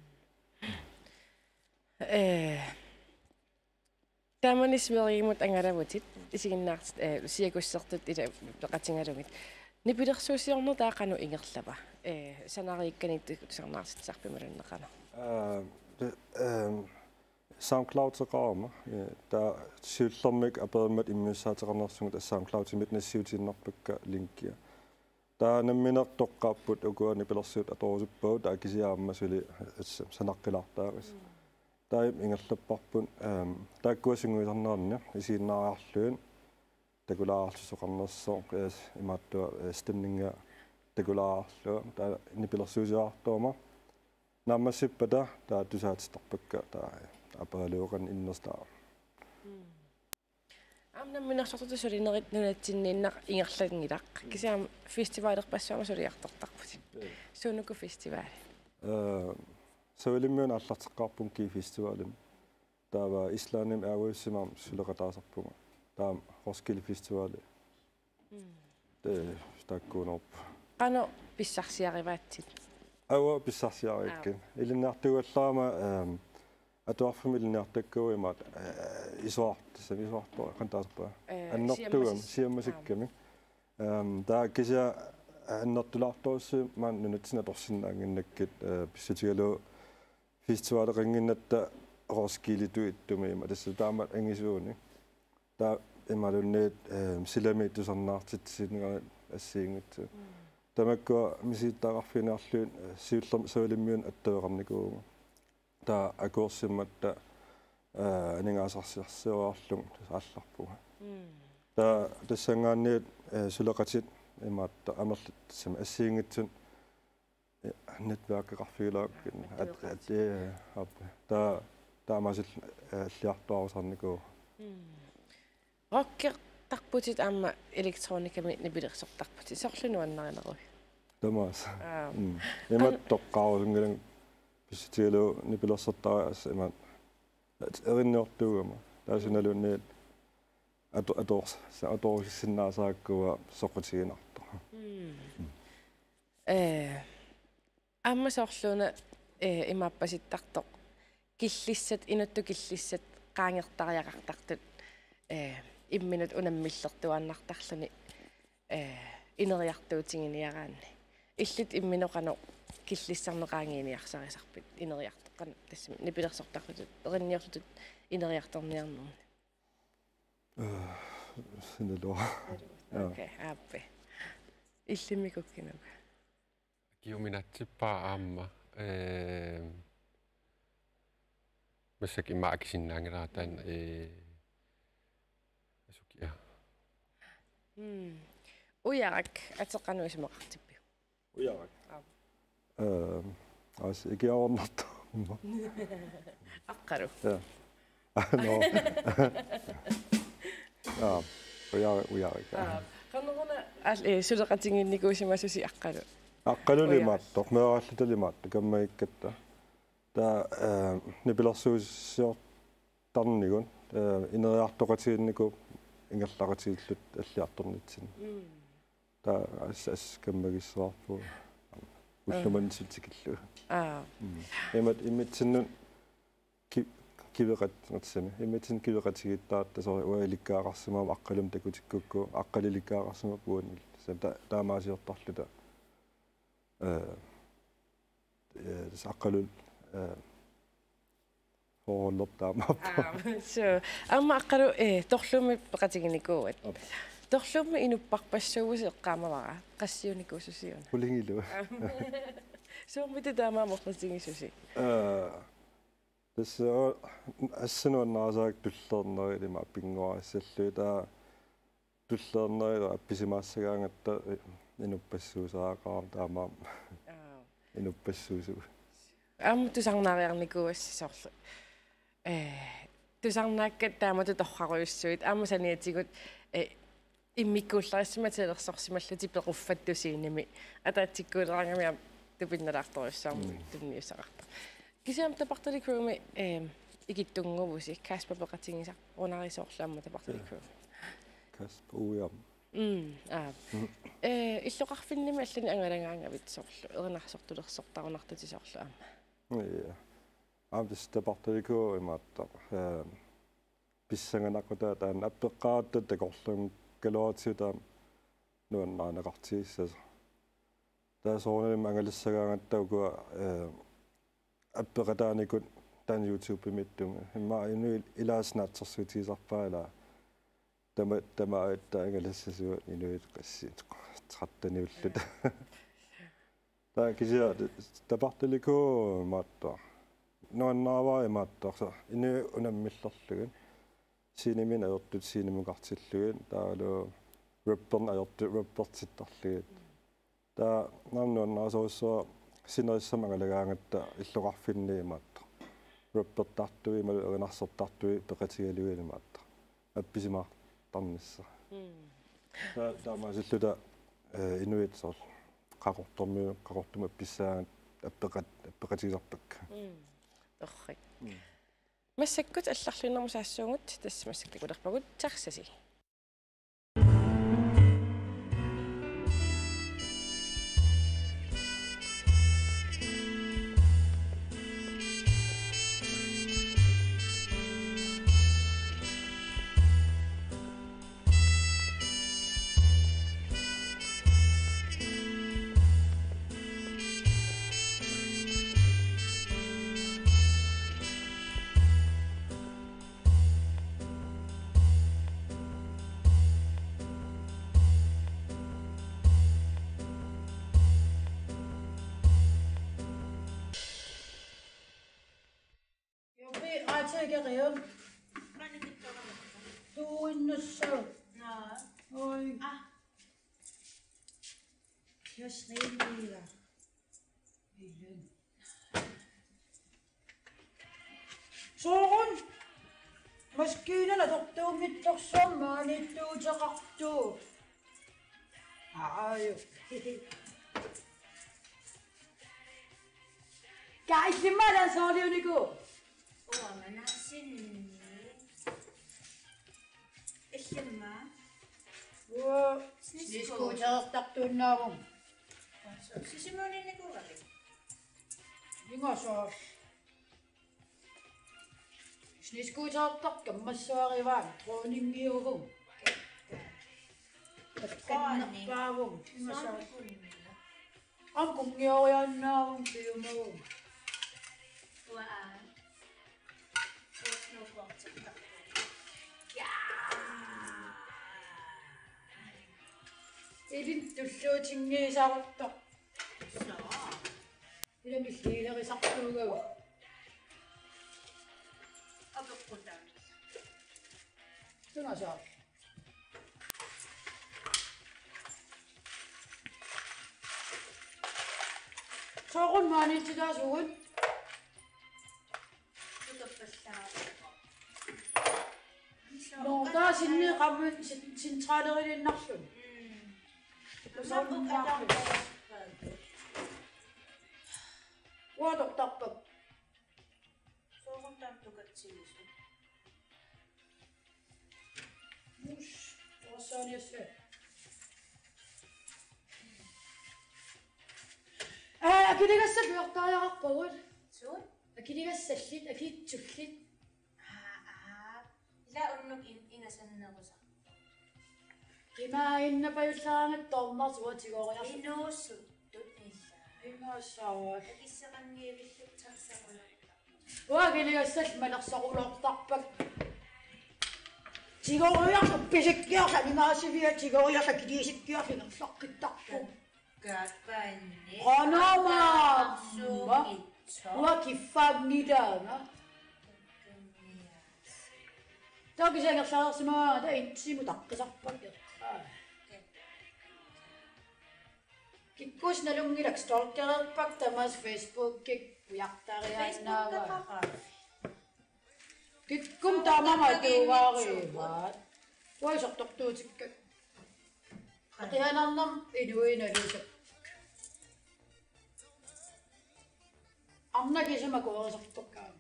э таманисмеригмут ангаlavutит исигиннаарт э сиакуссертут ила пеқатингалугит нипилерсуусиорнер таақану ингерлава э санариикканит сарнаартитсарпималуннеқана а э SoundCloud сеқарма та сиуллэрмик апеэмат иммиуссаатернерсугут SoundCloud-имит нассиутиннарпакка линкия та намминертоққааппут укуани пилерсуут аторусуппау таа кисиаамма сули санаққилартаарис таим ингерлаппарпун эм тааккуасунгуисарнерни исииннаариарлуун такулаарсусоқарнерсоо эс имааттуа стемнинга такулаарлу таа нипилерсуусиаартоома наммассиппата таа тусаатистарпакка таа апаалуоқан иннерстаа Amna minarsortu sulinerit nunatsinniinna ingerlangilaq kisiam festivalerpassuama suliartortarput suunuku festivaali э савилиммиуна аллартеққарпун ки фестивалим таава ислааним аавуиссимаам сулеқатаасарпуга таам Roskilde фестивали э таккунорп qano pissarsiarivaatsit ава писсарсиарииккин илиннаартугаллаама атуарфамилиннаартаккуимаат исоартсами исоартоо қантаасарпаа аннортугам сиаммасикками эм таа кися аннортулаарторусси маан нунатсина торсиннаангиннаккит писсатигалу фестивалеқингиннатта Roskilde туиттумиима тасса таамат ангисууни таа ималунниит силамииттусарнаартитсиннера ассиингитсу тамакка мисииттаагарфинеарлуин сиуллер савилиммиун аттавеқарникууга таа акуорсимматта анигаасарсиарсиуаарлун аалларпуга таа тассангаанниит сулеқатит имаатта амерлит сам ассиингитсун нетверкеқарфигилааккин ат атэ ап таа таамасил аллиартуарусарникуу рокке тарпутит аама электрониками нипилерсортарпути сорлунуаннаринеруи тамаас имат тоққарунгилан писситигалу нипилерсортараас имат эриннеортуугама таасуналунниит ато аторс аторсиннаасааккуа соқутигинарто э аама сорлуна э имааппаситтартоқ киллиссат инутту киллиссат qaangertariaqartartut э имминут унаммиллертуаннартарлуни э инериартуутингиниараанни иллит имминоқано киллиссарнеқаангиниарсарисарпит инериартоққан тассами нипилерсортарпутут эринниортут инериарторниарнерни э синело окей аппе иллимикуккинук киуминатсиппаа аама э мэсэк имаакисиннаангераатаан э асукиа м уярак атеққануисмеқартиппи уярак э ас игиаорнарто аққару я но а уярак уярак а каннерна ал э сулеқатингинникуусимасуси аққалу аққалулимаат тормеораллуталимаат каммаиккатта таа э нипилерсуусиортарнигун э инериартоқатигиннику ингерлақатигиллут аллиарторнитсин таа ас ас каммагиссуарпу уллумансутикиллу аа эмат имитсиннун ки кивеқат нэрсами имитсин кивеқатигиттаат тасори уаликкаагаарсимаама аққалум такутиккукку аққалиликкаагаарсима пуунил сата таамаасиортарлута э э саққалул э хооллоп таамааппа so амма аққалу э торлуми пеқатигиникуат торлуми инуппарпассууси эққаамавара qassiunikуусусиуна пулингилу суумите таамаамоққатигисуси э тас ассануаннаасаак туллернери лима пингуассаллуи таа туллернери апписимаассагаангатта инуппассуусаақаа таамаа инуппассуусу амма тусарнаариарникуасси соорлу э тусарнааккат таамату торхаруйуссуит амма саниатигут э иммиккууллариссиматилерсорсималлути пеқуффаттусииними атаатсиккуулераангамиа тупинналаарторюссаарми тунниусақарта кисиам тапарталикууми э игиттунгувуси каспа пеқатингисар унарисоорлаамма тапарталикуу каспа уям м а э иллоқарфинними аллани ангалангаангавит соорлу эринарсортулерсортарунартутисоорлу аама я амдис тапарталикуу имаатта э писсанганақута таан аппеққаатта такорлун галуатиута нуаннаанеқартигиссаса таасоорним ангалиссагаангаттаугуа э аппеқатааникут таан YouTube миттунга имма ину илааснаатсерсуутигисарпаала тама тама атта ангалиссасуа инуит qassiit траттаниуллут таа кися тапарталикуу маатта нуаннааваа мааттарса ину унаммиллерлуган синемин аёртут синемукартиллуган таалу репперн аёрту реппертиттарлугат таа намнуаннаасооссуа синериссамагалагаангатта иллоқарфинни маатта реппертартуи малу эринарсертартуи пеқатигалугани маатта апписимаа тарнисса та таамаасиллута инуитсор qaqortormiu qaqortuma appissaagat аппеқат аппеқатигисарпакка оррик массаккут алларлуиннэрму саассуугут тасс массаккулерпагут тарсаси Ategereum. Du innussau. Oi. Ah. Jeg skriver. Vilden. Soren. Maskinen er doktor mit der sommer lidt du til raktor. Ej. Guys, det må da så det jo gå. ومن سني إشما و سنيسكو تغطق النوم سيسموني نقولي ينقصر سنيسكو تغطق كم السواغي وان تروني ميوهم تكن نقباهم ينقصر أنكم يويا النوم بيومهم وآن Elin tulluutingi saaruttoq. Ilami liileri sartuugawa. أبقى Tuna saa. Soorun maanittitaasugun. No, taa sinne qammun sentraalerinnarlun. Waadok tarpap. Soorun tartukatsiisu. Mus, orsaaniasse. Аа, akiligassal piortaajaqarpagut. Suut? Akiligassallit, akitsullit. Аа, ila unnuk inasannerusa. Kimaa innapayullaangat tornarsuatigooriarlu. Inuussu tutnilla. Inuussaawak. Akisseqanniivilluk tarsaqula. Uakiligassal malersaruloortarpak. Tigoriarlu pisikkiarla nimaasivia tigoriarla kiliisikkiarlingerlarqittarpu. Kappanni. Qanaamaarma. Uakiffaagnidaanga. Takisangersaarsimaa ta intsimu taqqisarpak. Kikkus nalungilak stalkererpak tamas Facebook-kik ujartariannaava. Kikkum tamama tuugaarivaat. Uisortortuutikkak. Qihanarnam inuinalusak. Anna kisama kuorisartukkaan.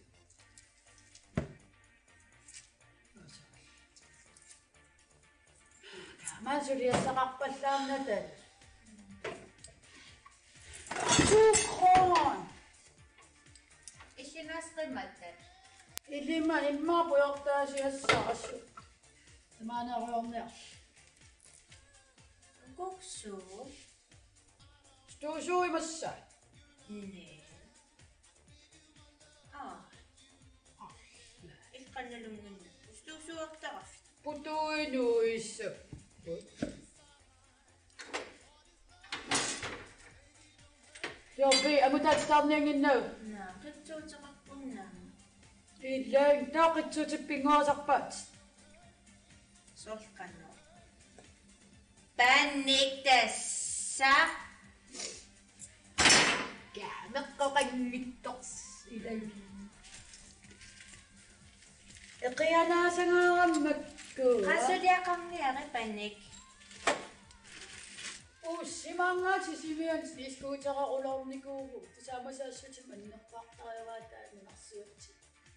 Kaamaan suliassaqarpallaarnatal. Sukron! Issinasqimattat. Ilima immaa pujortaasiassaqassu. Tamaaneriorniar. Koksu. Stuusuimassa. Nee. Ah. Iqqannalungunna. Ustuusuartaraf. Putuinuissu. Jobi, amutatstarnianginnau. Naa, qitsuuteqarpunna. Illang taaqitsuutippinnguasarpat. Solqanno. Panniktassa. Kaameqqoqanngittoqs ilang. Eqianaasangarammak 가수대학강리학의 반닉. 오, 심한가지 시면 디스코자가 올라오니까 부자마자 실제 만나 박다가 왔다는 말씀이지.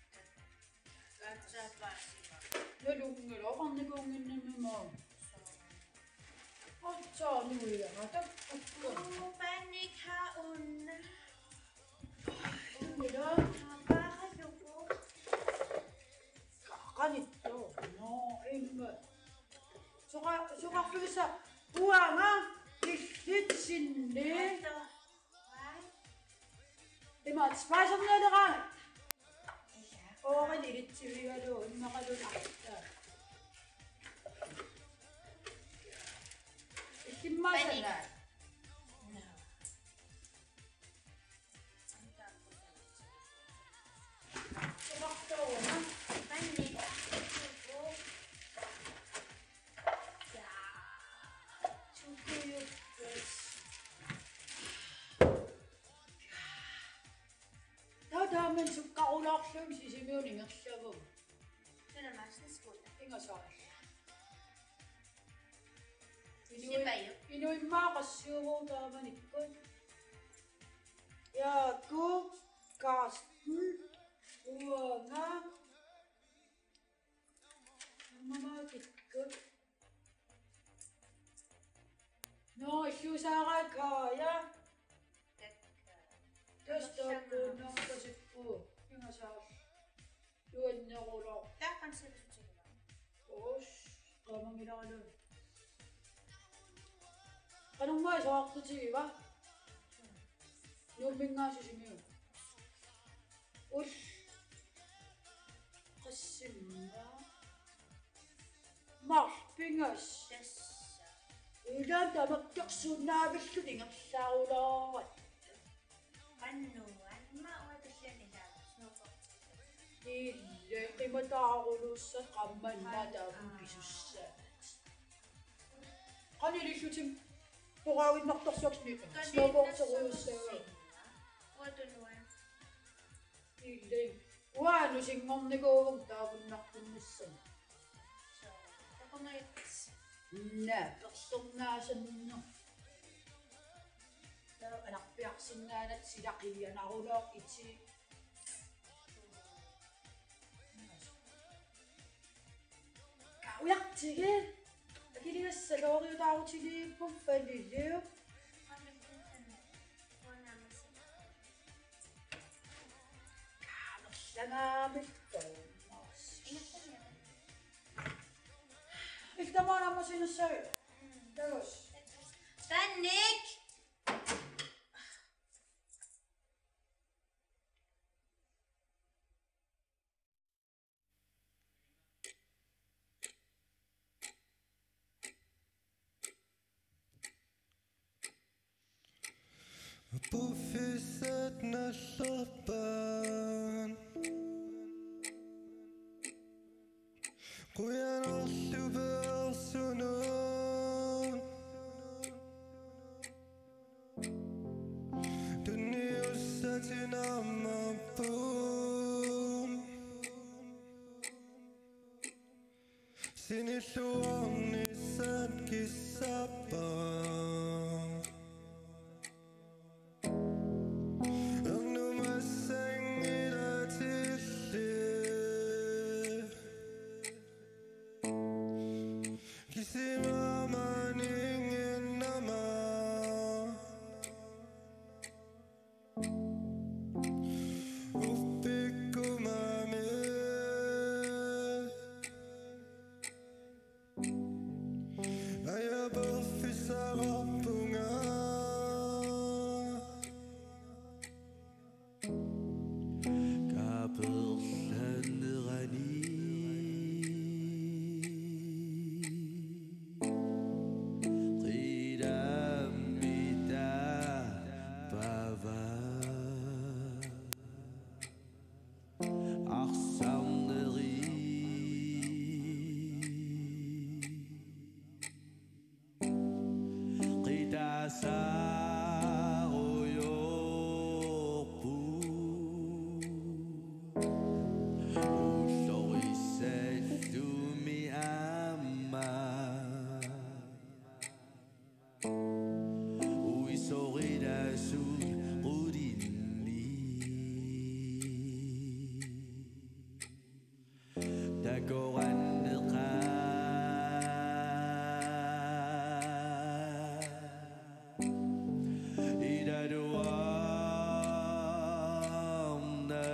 가짜 빠시마. 내 동네로 반니고 있는 뭐. 어쩌 누구야? 나도 오, 반닉 하온. 오늘은 가봐가지고. 가까니 또 너, 임마. 저가 저가 그래서 우왕아 리치네. 이마 스파이스나다가. 어, 그 리치리가도 엄마가 좀 아프다. 힘마잖아. 반닉. 다음엔 숙가 올라오면 시시면 이거 시작하고. 그래 맛있을 이거 사. 시바요. 이노 임마가 시고 다음엔 있고. 야, 그 가스불 우와나 엄마가 있고. 너 휴사가 가야. 됐어, 그 너가 싶고 이거 사. 이거 있냐고로. 딱한 세트 주세요. 오씨, 가망이랑 하는. Anong mo sa ako si ba? Yung nga si Simi. Ush. Kasi ba? Mas pingas. Ulan ta magtakso na bisto ding ang saulawat. Ano? Ano maawat siya ni Dad? Hindi, kay matakakulo sa kaman na daming bisusa. Kanili siya si Pukawin naktasyak niya. Snowball sa kulo sa What do you want? Hindi. Wano sing mong nagawang tabon na kumusan. So, ako ngayon. Na, gusto nga sa ninyo. Pero anak piyaksin nga na't silakiyan ako lang itsi. Kauyak, sige. Lagi sa lori yung tao sili pong paliliw. Kalos na namin ito. Ikaw mo naman sinasayo. Dagos. Tanik! Puffisat na laban Kuya nallubar sunod Duniyos at sinamapun Siniluang nisan kisapang Bava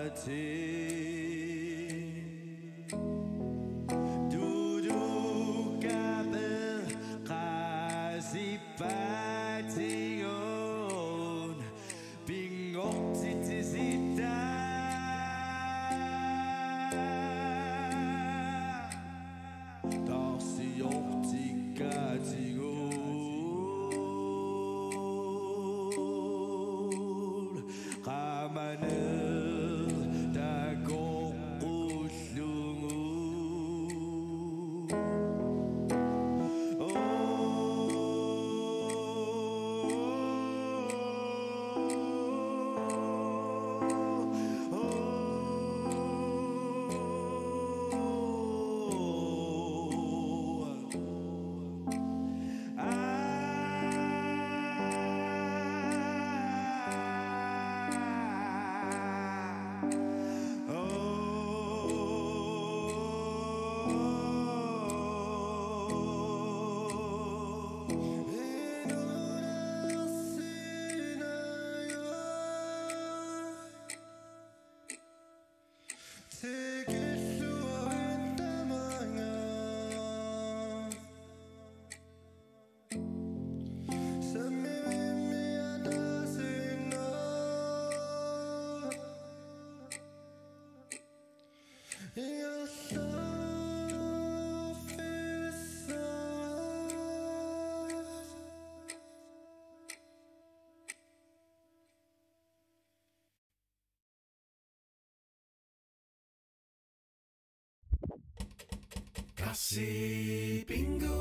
Kasi bingo.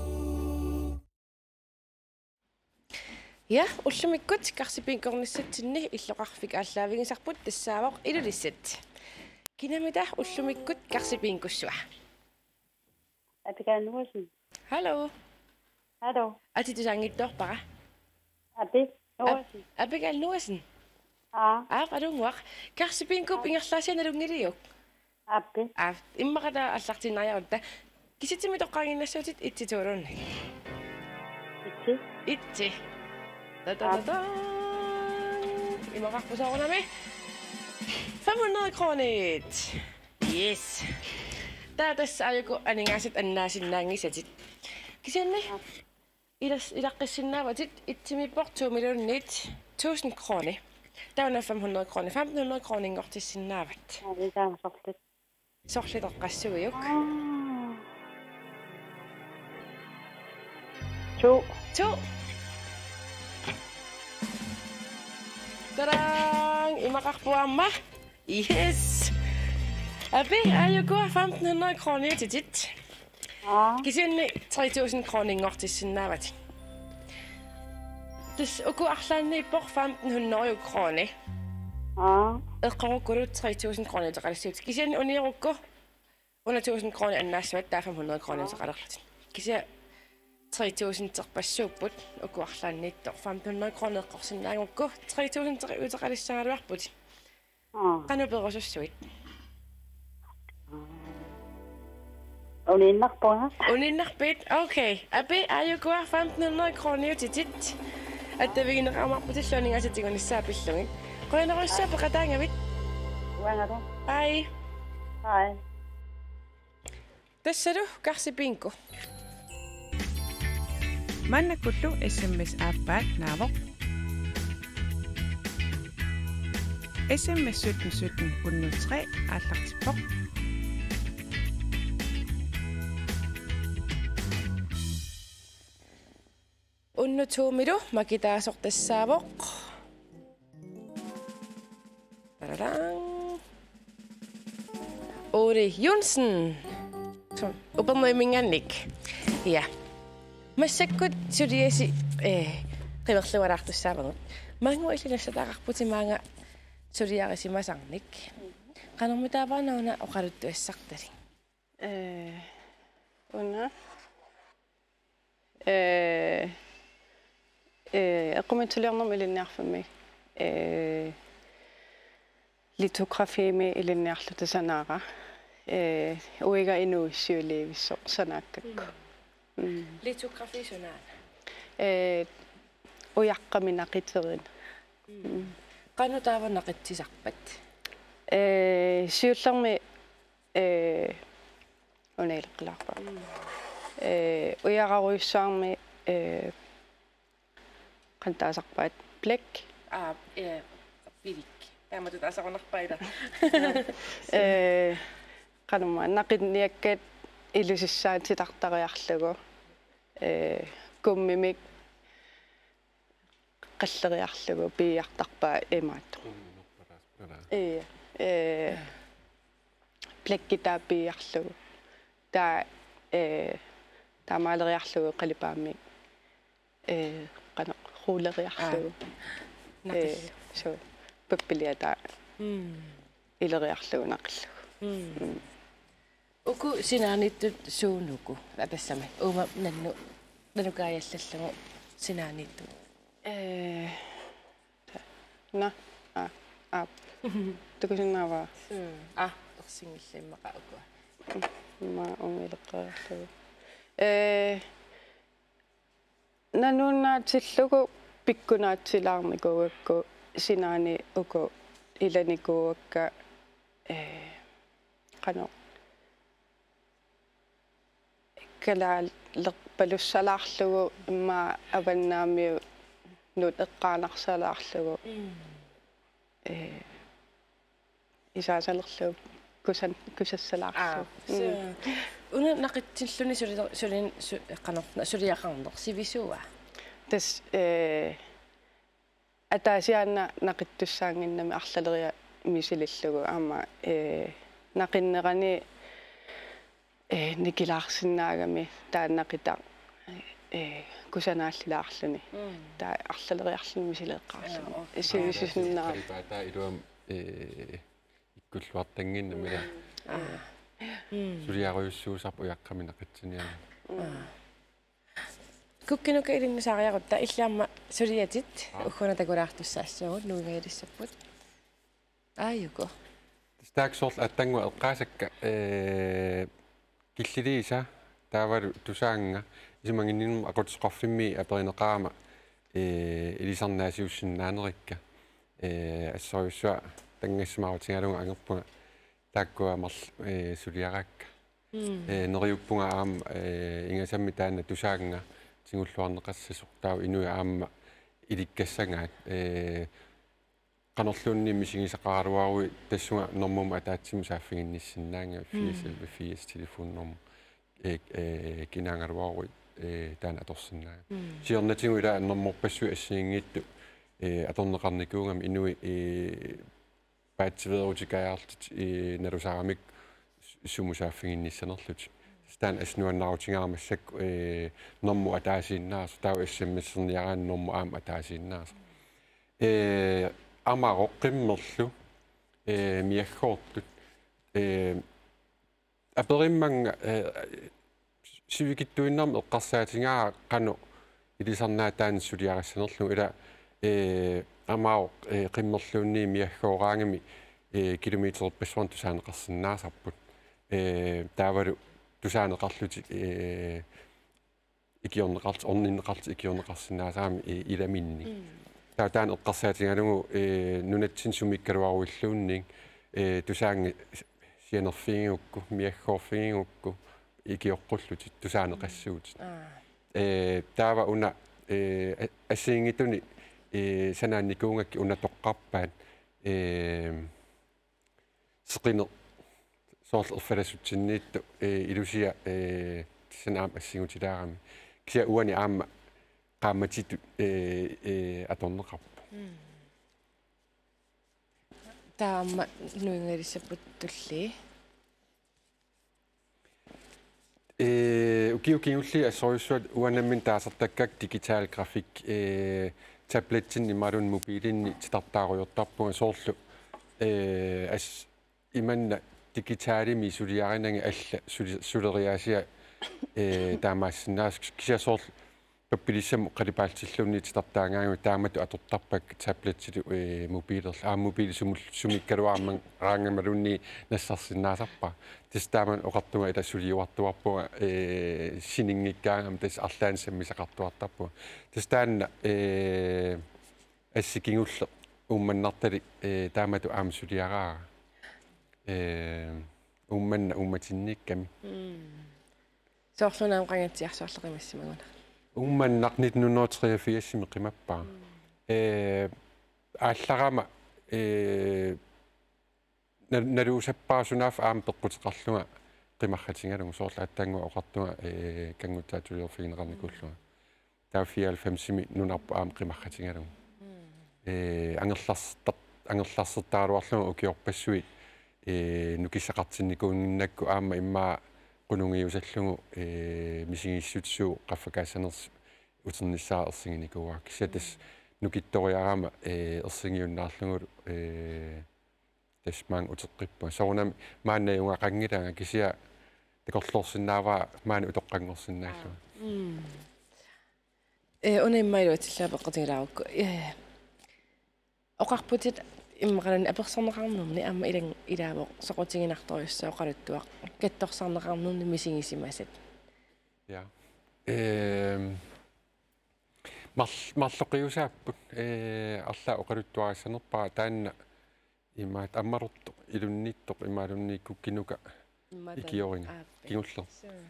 Ja, ullumikut karsipinkornissatsinni illoqarfik ааллаавигисарпут тассаавоқ илулиссат. Кинамита ullumikut karsipinkussua. Abigail Nuersen. Hallo. Hallo. Ati tusangittorpara. Abi Nuersen. Abigail Nuersen. Ah. Ah, qadunguaq. Karsipinkup ingerlaasianalungiliuk. Abi. Ah, immaqata аллартиннариарутта. Киситсими тоққаагиннассуутит итситуулунни. Itsi. Itsi. Da-da-da-da. Imaqarpusaarunnami. fem hundrede kronit. Yes. Der tässä ajoku aningasit annaasinnaangisatit. Kisianni. Ilas ilaqqissinnaavatit itsimipor to millionit tusind kroner. Der er fem hundrede kroner. femten hundrede kroner ingortissinaavat. Ja, det er sorgligt. Sorgligt oqqassuiuk. To. To. Tadang! Imaqarpuamma. Yes. Abi, ajoku femten hundrede kroner til dit. Ja. Kisianni tre tusind kroner ingortissinaavat. Das uku arlaanni por femten hundrede kroner. Ja. Eqqorukkulut tre tusind kroner teqalassuut. Kisianni unirukku under tusind kroner annaassuat taa fem hundrede kroner teqalerlut. Kisia tre tusind terpassuupput uku arlaanniittor femten hundrede kroner eqqorsinnaangukku tre tusind teqalissaagaluarput. Ja. Qanuperusussuit. Uninnerpora. Uninnerpit. Okay. Abi ajuku femten hundrede kroner til dit. Attavigineraamarputillaningasatigunnissaapillungit. Qoinerussaapaqataangavit. Uangatu. Hej. Hej. Tassalu karsipinku. Mannakullu sms aappaat naavoq. sms sytten sytten nul tre aallartipoq. Unnutuumilu makitaasortassaavoq. Tadadang. Uri Jonsen. Upernuimingannik. Ja. Massakkut suliasi eh qimerluaraartussaavagut. Mangu ilinassataqarputimaanga suliarisimasarnik. Qanermutaaparnauna oqaluttuassartali. Eh una eh eh aqumituliarnum ilinniarfami eh litografiimi ilinniarlutasanaara eh uiga inuissiuliivissoq sanaakakku. Litografi sunaana. Eh uyaqqaminaqiterin. Qanutaavarnaqitsisarpat. э сиуллерми э унеилеққилаарпа э уяраруйуссаарми э qantaasarpaat black а э пилик таамату таасарунарпаила э qanumma naqinniakkat ilusissaatitартариарлугу э куммимик qalлериарлугу пиартарпаа имаатту э э плеккитааппиарлугу таа э таамаалериарлугу qalipаамми э qana хуулериарлугу э со пеппилиата илериарлугу нақиллугу уку синааниттут суунуку атассами ума нанну нанукааяllаллагу синаанитту э на а а тукусиннаава а орсингиллиммаqa уку ма умилеққаарлугу э нануннаатиллугу пиккунаатсилаармикугакку синаани уку иланикууакка э qano калаал лерпалуссалаарлугу имма аваннаамиу нут эққаанарсалаарлугу э исаасалерлугу кусан кусассалаарлугу уна нақитсиллуни сулин сулин эққанерна сулиақарнер сивисуа тас э атаасиаанна нақиттуссаангиннами арлалерия мисилиллугу аама э нақиннерани э никилаарсиннаагами тааннақита э кусанааллилаарлуни таа арлалериарлуни мисилеэққарлуни исивисуснаа таа илуам э иккуллуартангиннамила сулиаруйуссуусарпу яққами нақитсиниама куккинука илиннасаариарутта иллаама сулиатит уггуна такулаартуссаассугут нуигаилиссаппут ааюко стаксорл аттангуа эққаасакка э киллилииса таавалу тусаанга исимангиннинум акутсеқарфимми аперинеқаама э илисарнаасиуссиннаанерикка э ассориуссуа тангассимааватингалунга ангерпунга тааккуамарл э сулиаракка э нериуппунга аама э ингасамми таанна тусаанга тингуллуарнеқассасо таа инуи аама иликкассангаат э qanorluunni misigisaqaaruaruи тассунга нормум атаатсиму сааффигинниссиннаанга фиэсэл фиэс телефоннорм э э кинаангаруаруи э таана аторсиннаа сиорнатигу ила норморпассуи ассиингитту э аторнеқарникуугам инуи э паатсиверутикаарлут э налусаарамик суму сааффигинниссанерлут стан аснуаннарутингаарамассак э норму атаасииннаас таа эссэммиссерниараан норму аама атаасииннаас э амаро qimmerlu э миаххоортут э аперимманга сивикиттуиннарми эққарсаатингаа қану илисарнаа таан сулиарассанерлу ила э амао qimmerluunni миаххооraangami э километр пассуан тусаанеқарсинаасарпут э таавалу тусаанеқарлути э икиорнеқарт орниннеқарт икиорнеқарсинаасаами иламинни таа таан эққарсаатингалугу э нунатсин сумиккалуаруиллуунник э тусаанги сианерфигиукку миаххоорфигиукку икиоққуллути тусаанеқассуут э таава уна э ассиингитуни э санаанникуунгакки уна тоққарпаат э сеқинер соорл эрфалассутсинниитту э илусия э санаам ассигутилаарами кися уани аама qaammatittu э э аторнеқарпу таама нуингалиссаппут тулли э укиукиулли ассориуссуат уанаммин таасартаккак дигитал график э таблеттин ималун мобилинни титартааруйортарпуга соорлу э ас иманна дигиталими сулиаринанги алла сулериаасиа э таамаассинаас кися соорлу паппилиссам қалипаалтиллуунни титартаангаангу таамату атортарпак таблеттили э мобилер аа мобили сумул сумиккалуарман раангамалунни нассарсиннаасарпа тестааман оқартуга ила сулиуартуарпуга э синингиккаангам тас арлаан саммисақартуартарпуга тестаанна э ассикингулле умманнартали э таамату аама сулиараа э умманна умматинникками соорлунаам qangatsiarsuarleqimassimaguна умманнақ нитнуннуутриафиассими қимаппаа э аалларама э налуусаппаасунаaf аама пеққутеқарлунга qimарратингалугу соорлу аттаангуа оқартунга э кангутаатулиорфигинеқарникуллуга таа фиалфемсими нунарпа аама qimарратингалугу э ангерларсертар ангерларсертааруарлуга укиорпассуи э нукиссақартинникуунгиннакку аама иммаа qunungiusallungu э мисигиссутсуу qaffakaassanerс утерниссаа ерсигиникуаа кисатас нукитториарама э ерсигиуннаарлугу э тасмаан утеққиппа соорнам мааннаюнга қангилаага кисиа такорлуорсинааваа маани утоққангорсинааллу э униммайлуатиллаапеққутигилаарукку э оқарпутит иммақалани аперсорнеқарнерни аама илан илаавоқ соқутигинарторюссаа оқалуттуақ катторсарнеқарнерни мисигисимасат я э мал маллоқиусааппут э алла оқалуттуариссанерпаа таанна имаат аммарутто илунниттоқ имаалунни куккинука икиоринга кигуллер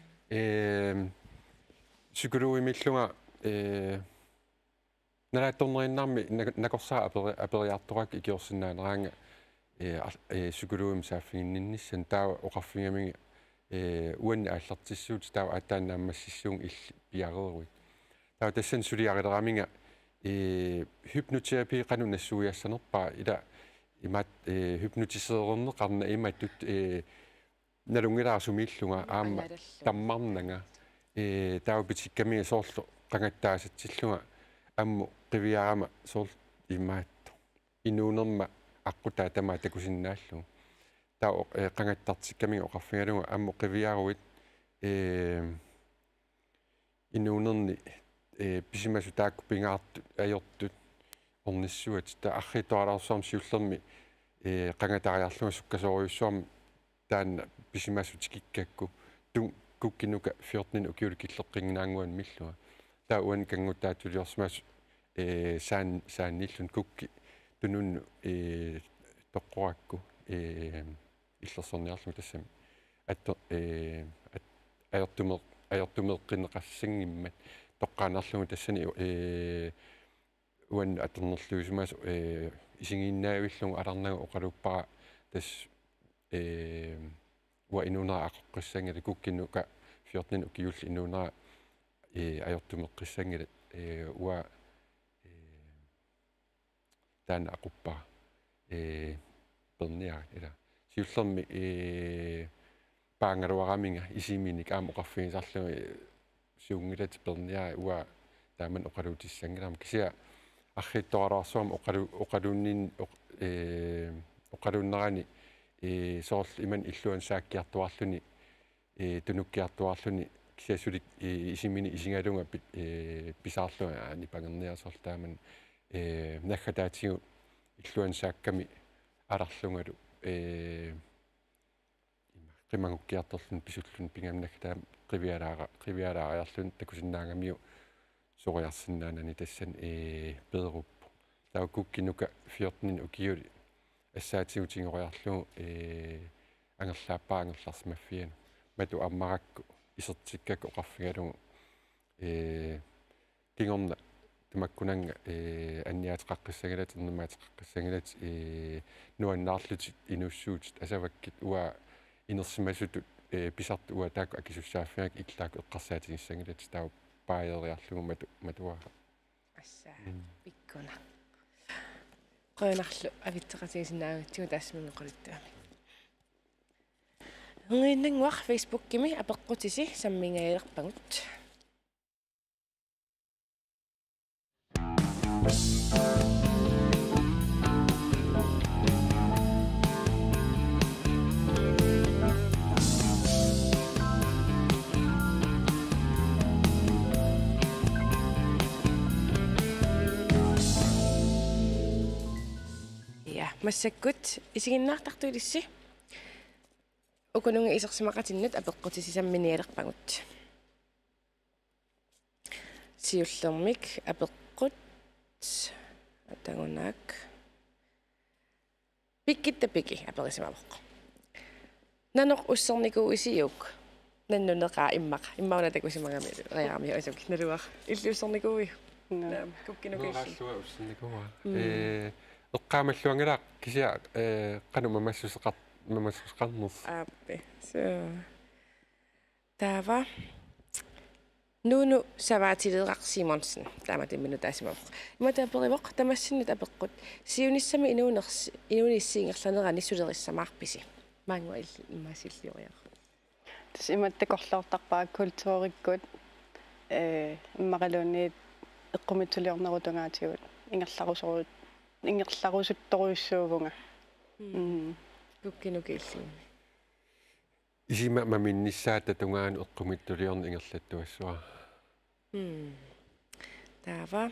э сикулуимиллунга э нараатторнериннарми накорсаа апери апериарторак икиорсинаанераанга э э сикулуим сааффигинниссан таа оқарфигамиги э уанни ааллартиссуут таа атааннааммассиссуун илли пиареруит таа тассан сулиарилераминга э hypnoterapi qanu нассуиассанерпаа ила имат э hypnotisерерне qarna иматтут э налунгилаарсумииллунга аама таммарнага э таа битиккамига соорлу qangattaasatсиллунга амму qivиарама соорл имаатто инуунерма аққутаа тамаа такусиннааллу таа qangattартиккамига оқарфигалунга амму qivиаруит э инуунерни э писимасу таакку пингаарту аёртут орниссуат таа арритуалаарсуарм сиуллерми э qangatariarlunga sukkasoriussuarmi таанна писимасу тикиккакку тун куккинука fjorten укиуликиллеққингнаангуан миллуа таа уан кангутаатулиорсмас э саан саанниллун кукки тунун э тоққуакку э иллерсорниарлу тассами атто э аёртумеқ аёртумеққинеқассангиммат тоққаанарлугу тассани э уан атернерлуисмас э исигииннаавиллугу аларнагу оқалуппара тас э уа инунаа ақоққиссангали куккинука fjorten укиулли инунаа э аёртумеққиссангали э уа э таан ақуппа э перниа ила сиуллерми э паангалуараминга исиминик аама оқарфигисарлуги суунгилат перниа уа тааман оқалуутиссангилам кисиа арритторалаарсуам оқалу оқалууннин э оқалууннерани э соорл иман иллуан сааккиартуарлуни э тунуккиартуарлуни кисиасулик исимини исингалунга э писаарлуга ани пангерниасоор тааман э наххатаатигу иллуан саакками аларлунгалу э qimangukkiartorlun pisullun pingamnaktaam qivialaara qivialaaриарлун такусиннаангамиу сориарсинаанани тассан э педеруппу таа куккинука fjorten укиули ассаатигутингориарлугу э ангерлааппаа ангерларсмаффиану мату аммаракку исертиккаку оқарфигалугу э кингорна тамаккунанга э анниатеқаққиссагалат ернамаатеқаққиссагалат э нуаннаарлути инуссуут асаваккит уа инерсимасутут э писарт уа таакку акисуссааффиак иллааку эққарсаатигиссагалат таа паайериарлугу мату матуа ассаа пиккуна qoynarlu avitteqatigisinnaaguttigu taassminu qolittaami ngиннангуар Facebook-кими апеққутиси саммингаилерпагут массаккут исигиннаартартуилисси укунунга исерсимақатиннат апеққутисисамминиалерпагут сиуллермик апеққут атагунак пиккитта пики аперисимавоқ Nanok usserniku isiuk. Nannuneqaa immaq. Immauna takusimagami reaami asuk naluaq. Illiussernikui. Naam, kukkinukillu. Nuaqallua ussernikua. Ee eqqaamalluangilaaq kisia ee qanu mamassuseqart mamassusqarners. Appi. So. Tava. Nunu savaatileeqaq Simonsen. Taama timminu taasimaaq. Ima taaperivoq tamassinut apeqqut. Siunissami inuunersi inuunissiingerlanerani sulerissamaarpisi. Maangua immaasillioria. Tas imattekorlaortarpaa kultuurikkut э иммакалуунниит эққумитсулиорнерутунгаатигут ингерларусорут ингерларусутторуйссуувнга м куккинукииллуми исима маминнissaата тунгаан эққумиттулиорни ингерлаттуассуа м тава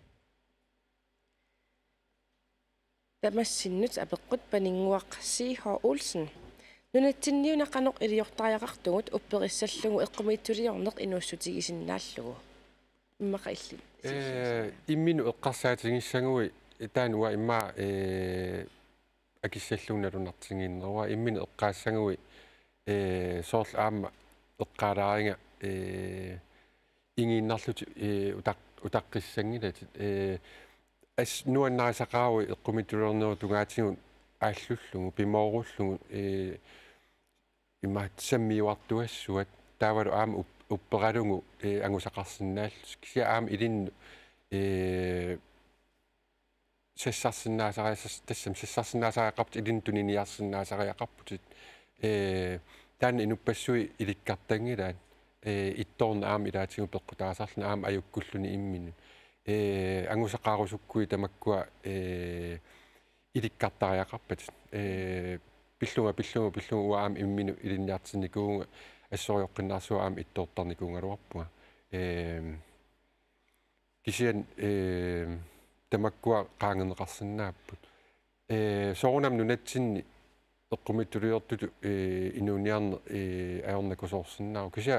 тамассиннут апеққут панингуақси H Olsen нунатсинниунаққанеқ илиортариақартугут уппериссаллугу эққумиттулиорнеқ инууссутигисиннааллугу иммақа илли э иммину эққарсаатигиссагуи таануа имма э акиссаллуунналунартингииннерва иммину эққаассагуи э соорл аама эққаалааринга э ингииннарлути э утақ утаққиссангилат э ас нуаннаасақарауи эққумиттулиорнеру тугаатигун ааллуллугу пимооруллугу э имма саммиуартуассуат таавалу аама уппералугу э ангусақарсинааллус кися аама илинну э сессарсинаасариасас тассам сессарсинаасариақарпут илин туниниарсинаасариақарпутит э таан инуппассуи иликкартангилаат э итторна аама илаатигу пеққутаасарлна аама аюккуллуни иммину э ангусақарусуккуи тамаккуа э иликкартариақарпат э пиллуга пиллуга пиллуга уаам иммину илинниартинникуунга ассориоққиннаарсуа аама иттоортарникуунгалуарпуга э кисиан э тамаккуа qaangeneqarsinnaapпут э соорунам нунатсинни эққумиттулиортуту э инуниарне э аорнакусоорсиннаау кися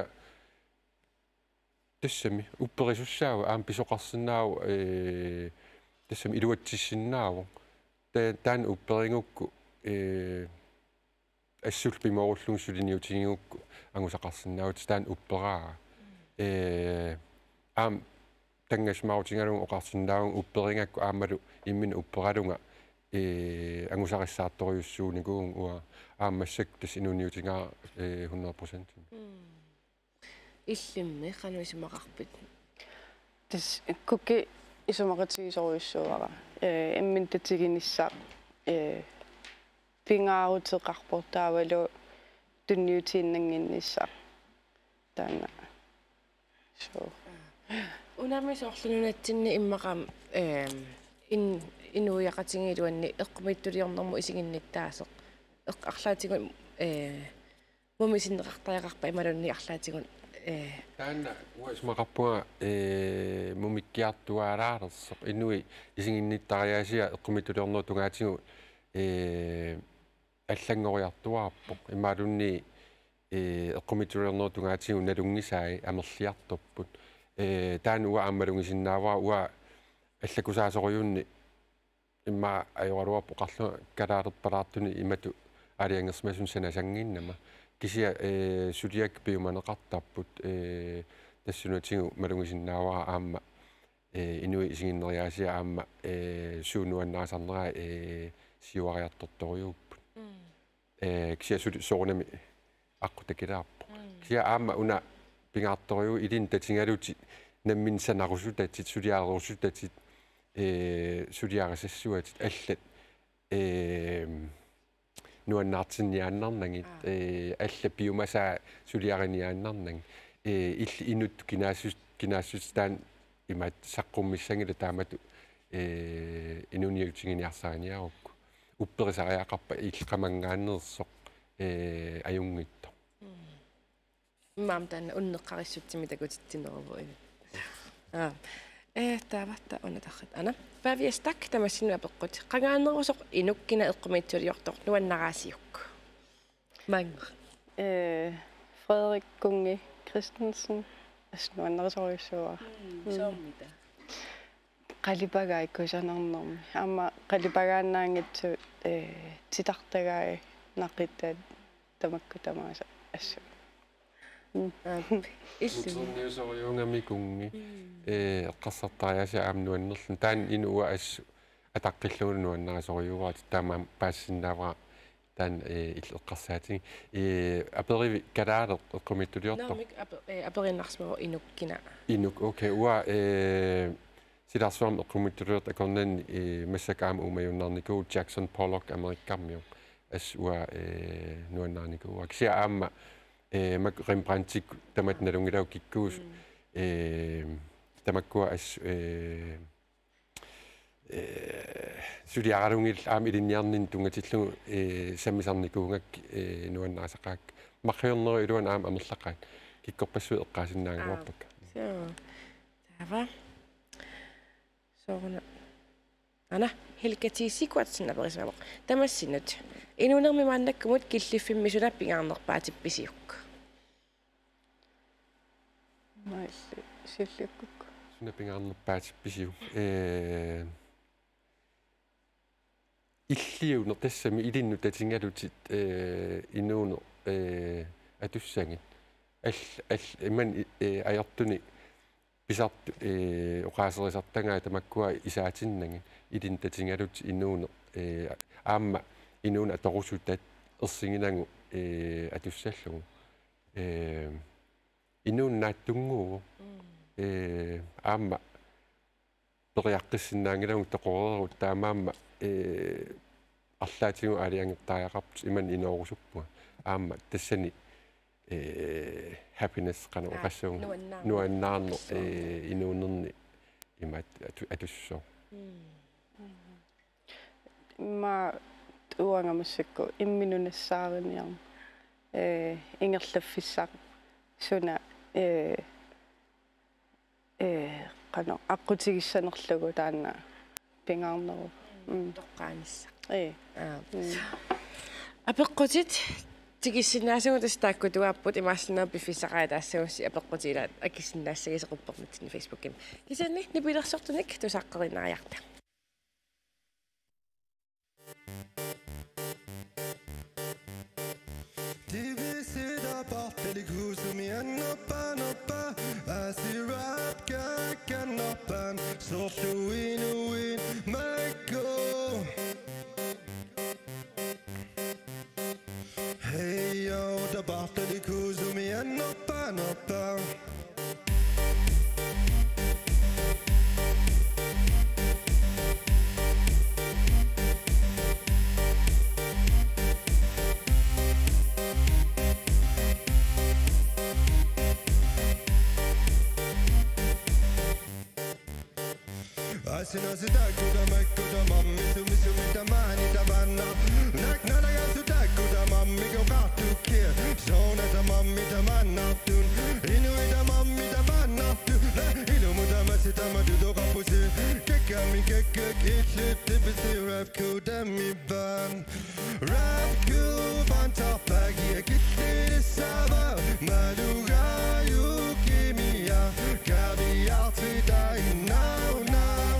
тассами упперисуссаау аама писоқарсиннаау э тассами илуатсиссиннаау та таан упперингукку э ассул пимооруллугу сулиниутигингукку ангусақарсиннаавут таан уппераа э аам тангасмаутингалугу оқарсиннаавун упперингакку аамалу иммин уппералунга э ангусақиссаартториуссууникуун уа аамассак тас инуниутингаа э hundrede procent иллимми қануисимақарпит тас кукки исумақатигисоруйуссуара э иммин татигинissaaq э пингаарутеқарпортаавалу тунниутииннангиннissaaq таана so унамисоорлунунатсинни иммақам э ин инуяқатингилуанни эққумиттулиорнэрму исигинниттаасеқ эққарлаатигун э мумисиннеқартариақарпа ималунни арлаатигун э таана уасмақарпуга э мумиккиартуаалаарерсоқ инуи исигинниттариаасиа эққумиттулиорнеру тугаатигу э аллангориартуаарпоқ ималунни э эққумиттулиорнеру тугаатигу налунгисааи амерлиарторпут э таан уа аммалунгисиннааваа уа аллакусаасориунни имма аюаруаппо қарлу калаалерпалаартуни имату алиангерсмасун санасангиннама кисия э сулиак пиуманеқартарпут э тассунатигу малунгисиннааваа аама э инуи исигиннериаасиа аама э суунуаннаасарнера э сиуариарторторюуппут э кисия сули соорнами аққутакилаарпо кисия аама уна пингаарторюу илин татингалути наммин санарусутатит сулиаарусутатит э сулиарасассуатит аллат э нуаннаартинниааннарнагит э алла биомаса сулиариниааннарнаг э илли инут кинаасус кинаассустаан имат саққуммиссангила таамату э инуниутигиниарсааниарукку упперисариақарпа иллқамангааннерсоқ э аюнгитто мамтан уннеққариссутсими такутитсинерувуин а э таватта унатахат ана павиестак тамассину апеққут қагааннерусоқ инуккина эққумиттулиортор нуаннараасиук манг э Frederik Gunge Christensen аснуаннерисориуссуа соомита тамакку тамааса ассу Иллиусориунгами э эққарсартариаси аамнуаннерлун таан инуа ассу атаққиллуунуаннарисориуаат таамаам паассиннаавара таан э ил эққарсаатиги э апериви калаалеқ эққумиттулиорто намик апериннарсмаво инуккина инук окей уа э силарсуарм эққумиттулиорт акорнан э массакаама умаюннарникуу Jackson Pollock америккармиу ас уа э нуаннарникуу аксиа аама э мак Rembrandtik тамат налунгилау киккуус э тамаккуа ас э э сулиаралунгил аами илинниарнин тунгатиллу э саммисарникуунгак э нуаннаасақаак махиорнери илуан аама амерлақаат киккорпассуи эққаасиннаагуарпак så tava soorna ana hilkatiisikuatsinna perisavaq tamassinut inunermi maannakkumut killifimmi sulappigaarnerpaatippisiukka mailli sillikkukku sulappigaarnerpaatippisiu э иллиуне тассами илинну татингалутит э инууне э атуссангит ал ал иман э аяртуни писарту э оqaасерисартангаа тамаккуа исаатиннагин илин татингалут инууне э аама инууне аторусутат ерсигинангу э атуссаллугу э инуун нааттунгуу э аама периаққиссиннаангилагу тоқореру таамаама э арлаатигу алиангертааяқарпут иман иноорусуппуга аама тассани э happiness qanu qassung nuannaarnu э инуунерни имат атуссоо ма туангамассакку имминунассаариниарма э ингерлаффиссақ суна э э qanu аққутигиссанерлугу таанна пингаарнеру тоққаанисса э аа апеққутит тигиссиннаасугу тастаакку туаппут имаассинаа пиффисақаа таассагусси апеққутилаат акиссиннаассагисеқупперлутсини фейсбукким кисанни нипилерсортуник тусаққеринаариарта Diviser der bort til kusum igjen oppan oppa Jeg sier rap kakken oppan Så slo inn og inn meg gå Hei yo, der bort til kusum igjen oppan oppa Asina sitaku da mekku da mammi sumi sumi da mani da vanna Nakna da gasu taku da mammi go gatu kier Sona da mammi da manna tun Inu da mammi da vanna tun Ilu mu da masita ma du do kapusi Kekka mi kekka kitlu tipisi rap ku da mi ban Rap ku ban tapagi a kitli di sava Maluga yu kimia Kavi arti da now now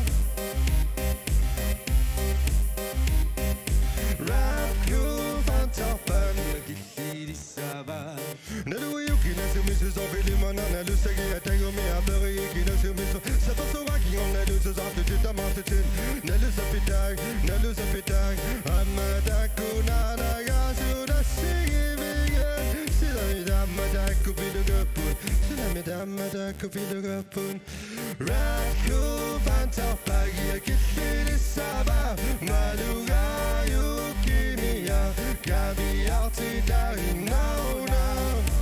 Nalu yuki na sumisu so fili mana nalu sagi atayo mi apere yuki na sumisu Sapa so waki on nalu so zafte tuta mante tun Nalu sa pitag, nalu sa pitag Amadaku na nagasu da sigi vegan Sila mi damadaku vidu gapun Sila mi damadaku vidu gapun Raku pantapagi a kitli saba Maluga yuki miya Kavi arti dari now now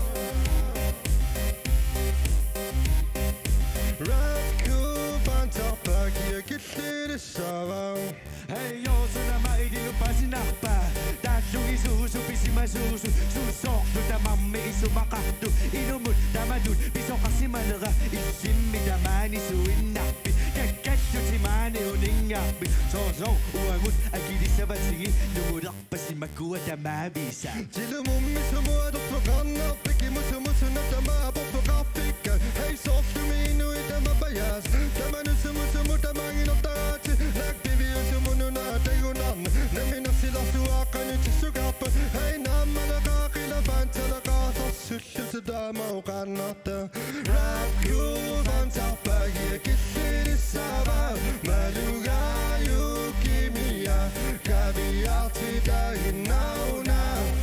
Raku pantapagi a kitli saba Hey yo, suna maidinu pasinakpa Tasu isusu pisimasusu Susoktu tamami isumakaktu Inumut tamadun piso kasi malaga Isimmi tamani suinakpi Kakasyu simani uningakpi Soso uangut akili sabatigi Lumudak pasimakuwa tamabisa Tilu mummi sumua duklokanna Piki musu musu na tamapo pokapika Hey softu minu itamabayas Tamanu sumu sumu tamangin otarachi Nakbibi usumunu na tagunan Nami nafsi lasu akani tisugapa Hey namana kakila kisirissava maluga yukimiya kaviartida inauna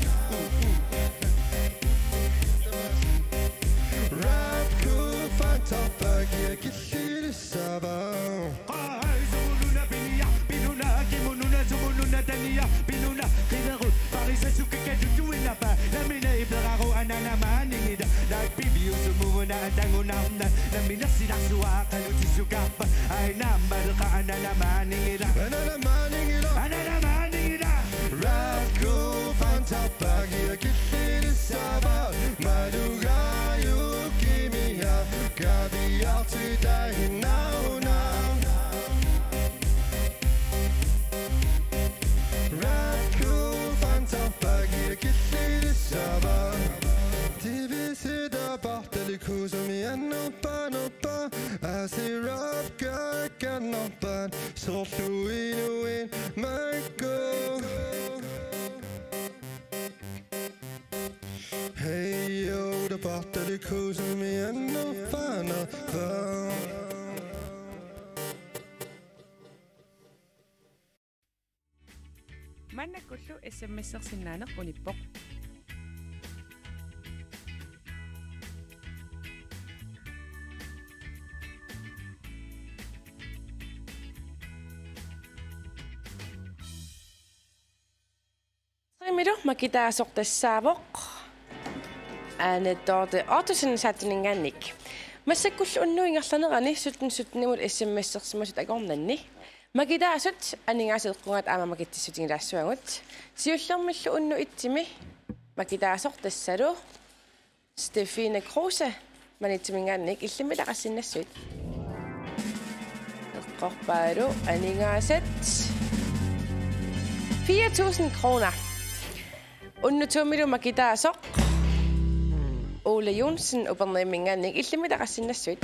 Radku fantapagi kisirissava Zumuluna binia binuna kimununa zumununa dania binuna kidarut Paris sukeke tutu inapa lamina ibraro ananamanida Nagbibiyo sumuna danguna lamina sinasua kaluti sukapa ay nambar ka ananamanida ananamanida ananamanida Radku fantapagi kisirissava maluga yukimiya kaviartida inauna Radku fantapagi kisirissava Divisida bartali kusumi anopan opan Asirap kakanopan Softu inuin marko Hey yo, da bartali kusumi anopan opan Manna kullu sms'ersinaaneq unippoq Samiru makitaasortassaavoq aanetorte ortusin saatuningaannik массаккуллу уннуингерланерани суттун суттнимут смсерсимасут агорнанни макитаасут анингаасеэккунгаат аама макитсисутингилаассуагут сиуллермиллу унну итсими макитаасортассалу Stefine Kruse манитсимингаанник иллими тақассиннассуит эққорпаалу анингаасат fire tusind kroner уннутуумилу макитаасоқ Ole Jonsen upernemingaannik иллими тақассиннассуит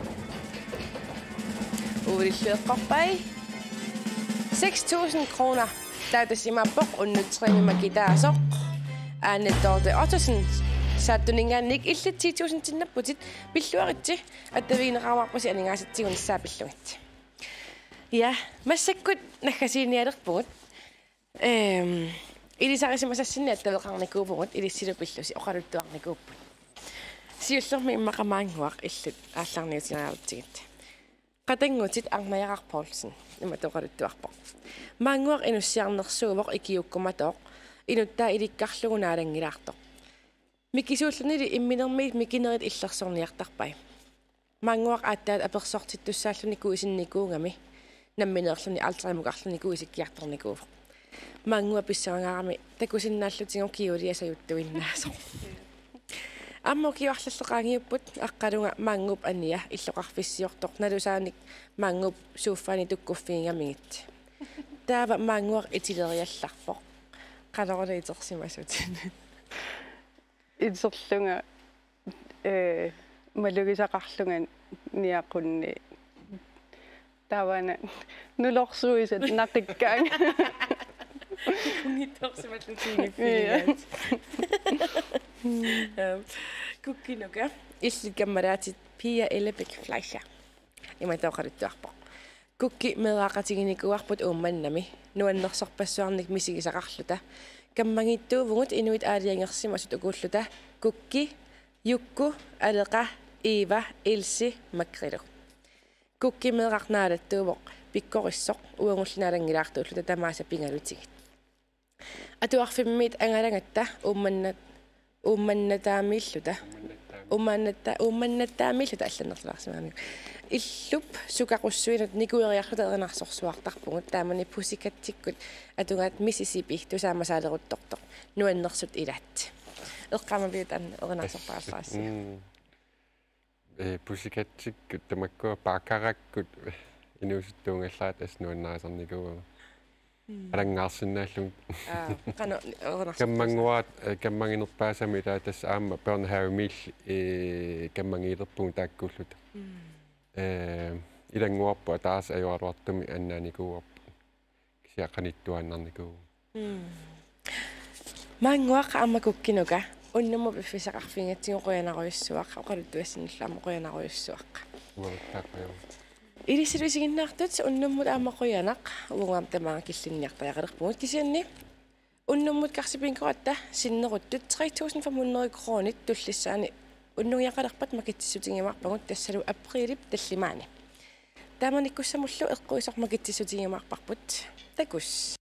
улиллеэққорпай six tusind kroner таатасимааппоқ уннутсрими макитаасоқ aanetorte Ottosen saattuningaannik illit ten tusind tinnapputit pilluaritsi attavigneqarmarpasi aningaasatsiguniссаапиллугит ja massakkut naggasiinialerpugut эм илисарисимасассинни аттавеқарникуупугут илиссилупиллуси оқалуттуарникууппут сиуллерми иммақамаангуақ иллут аалларниутинаартигит qatanggutit Armajaaq Poulsen иматоқалуттуарпоқ маангуақ инуссиарнерсуувоқ икиуккуматоқ инутта иликкарлугунaalангилаартоқ микисууллунили имминермиит микинерит иллерсорниартарпай маангуақ ааттаат аперсортиттуссааллунику исинникуугами намминеерлуни алтаримукарлунику исиккиарторникууфоқ маангуа писсарангарами такусиннааллутингор киулиасаюттуиннаасо аммо киуарллеқаангиуппут аққалунга маангуп аниа иллоқарфиссиортоқ налусааник маангуп сууффани туккуффиингамигит таава маангуар итилериалларпоқ қалорла итерсимасутин итсерлунга э малугисақарлунга ниаққунни тавана нулорсуисат нақиккаан Nitorsimatlutiingipiingaat. Kukkinuka illikkammalaatit Pia Ellebæk Fleischer. Imatoqaluttuarpoq. Kukki meeqaqatiginikuarput uummannami nuannersorpassuarnik misigisaqarluta. Kammangittuuvungut inuit aaliangersimasut ukuulluta. Kukki, Jukku, Aleqa, Eva, Ilsi, Makrilu. Kukki meeqarnaalattuuvoq pikkorissoq uangullinaalangilаарtuulluta tamaasa pingalutigit. Atuarfimmiit angalangatta ummannat ummannataamilluta ummannatta ummannattaamilluta алланерлаарсимаами illup sukaqussuinut nikueriarluta erinarsorsuartarpungut taamani pusikattikkut atungaat Mississippi tusaamasaaleruttortoq nuannersut ilaat eqqamabiut an erinarsorparallaassi э pusikattikkut tamakkua paakarakkut inusuttuungallaat asnuannaasarnikuuga алангаарсинааллун qano erinarsorparallaassi каммангуаат каммангинерпаасами таа тасса аама пернхаумил э каммангилерпун тааккууллута э илангуарпу атаас аюаруартуми аннааникууарпу кисиаққаниттуааннарникуу мангуақ аммакуккинука уннаму пиффисақарфингатсигоқуянаруйуссуақ оқалуттуассинналлаама қуянаруйуссуаққа уалтааққиу Илисилуисигиннаартут уннуммут аамаққуянақ уунгаам тамаа киллинниартаяқалерпугут кисианни уннуммут карсипинкуатта синнеруттут tre tusind fem hundrede кроонит туллиссаани уннуяқалерпат макитсисутингимаарпагут тассалу априлип таллимаани тааманиккуссамуллу эққуисақ макитсисутингимаарпарпут такус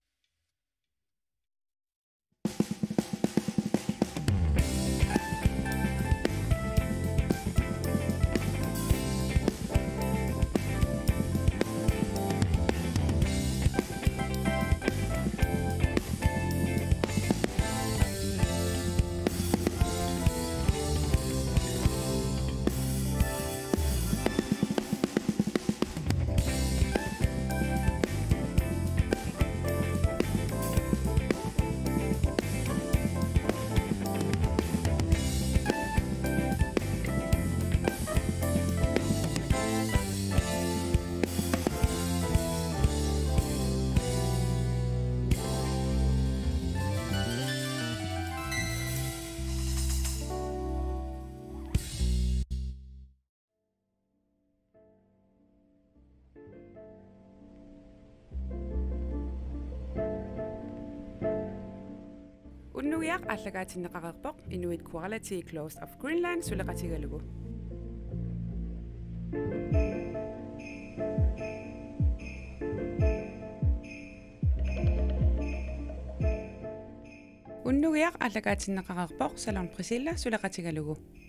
Unnuiaq аллагаатиннеқарерпоқ Inuit Quality Close of Greenland сулеқатигалугу. Unnuiaq аллагаатиннеқарерпоқ Salon Priscilla сулеқатигалугу.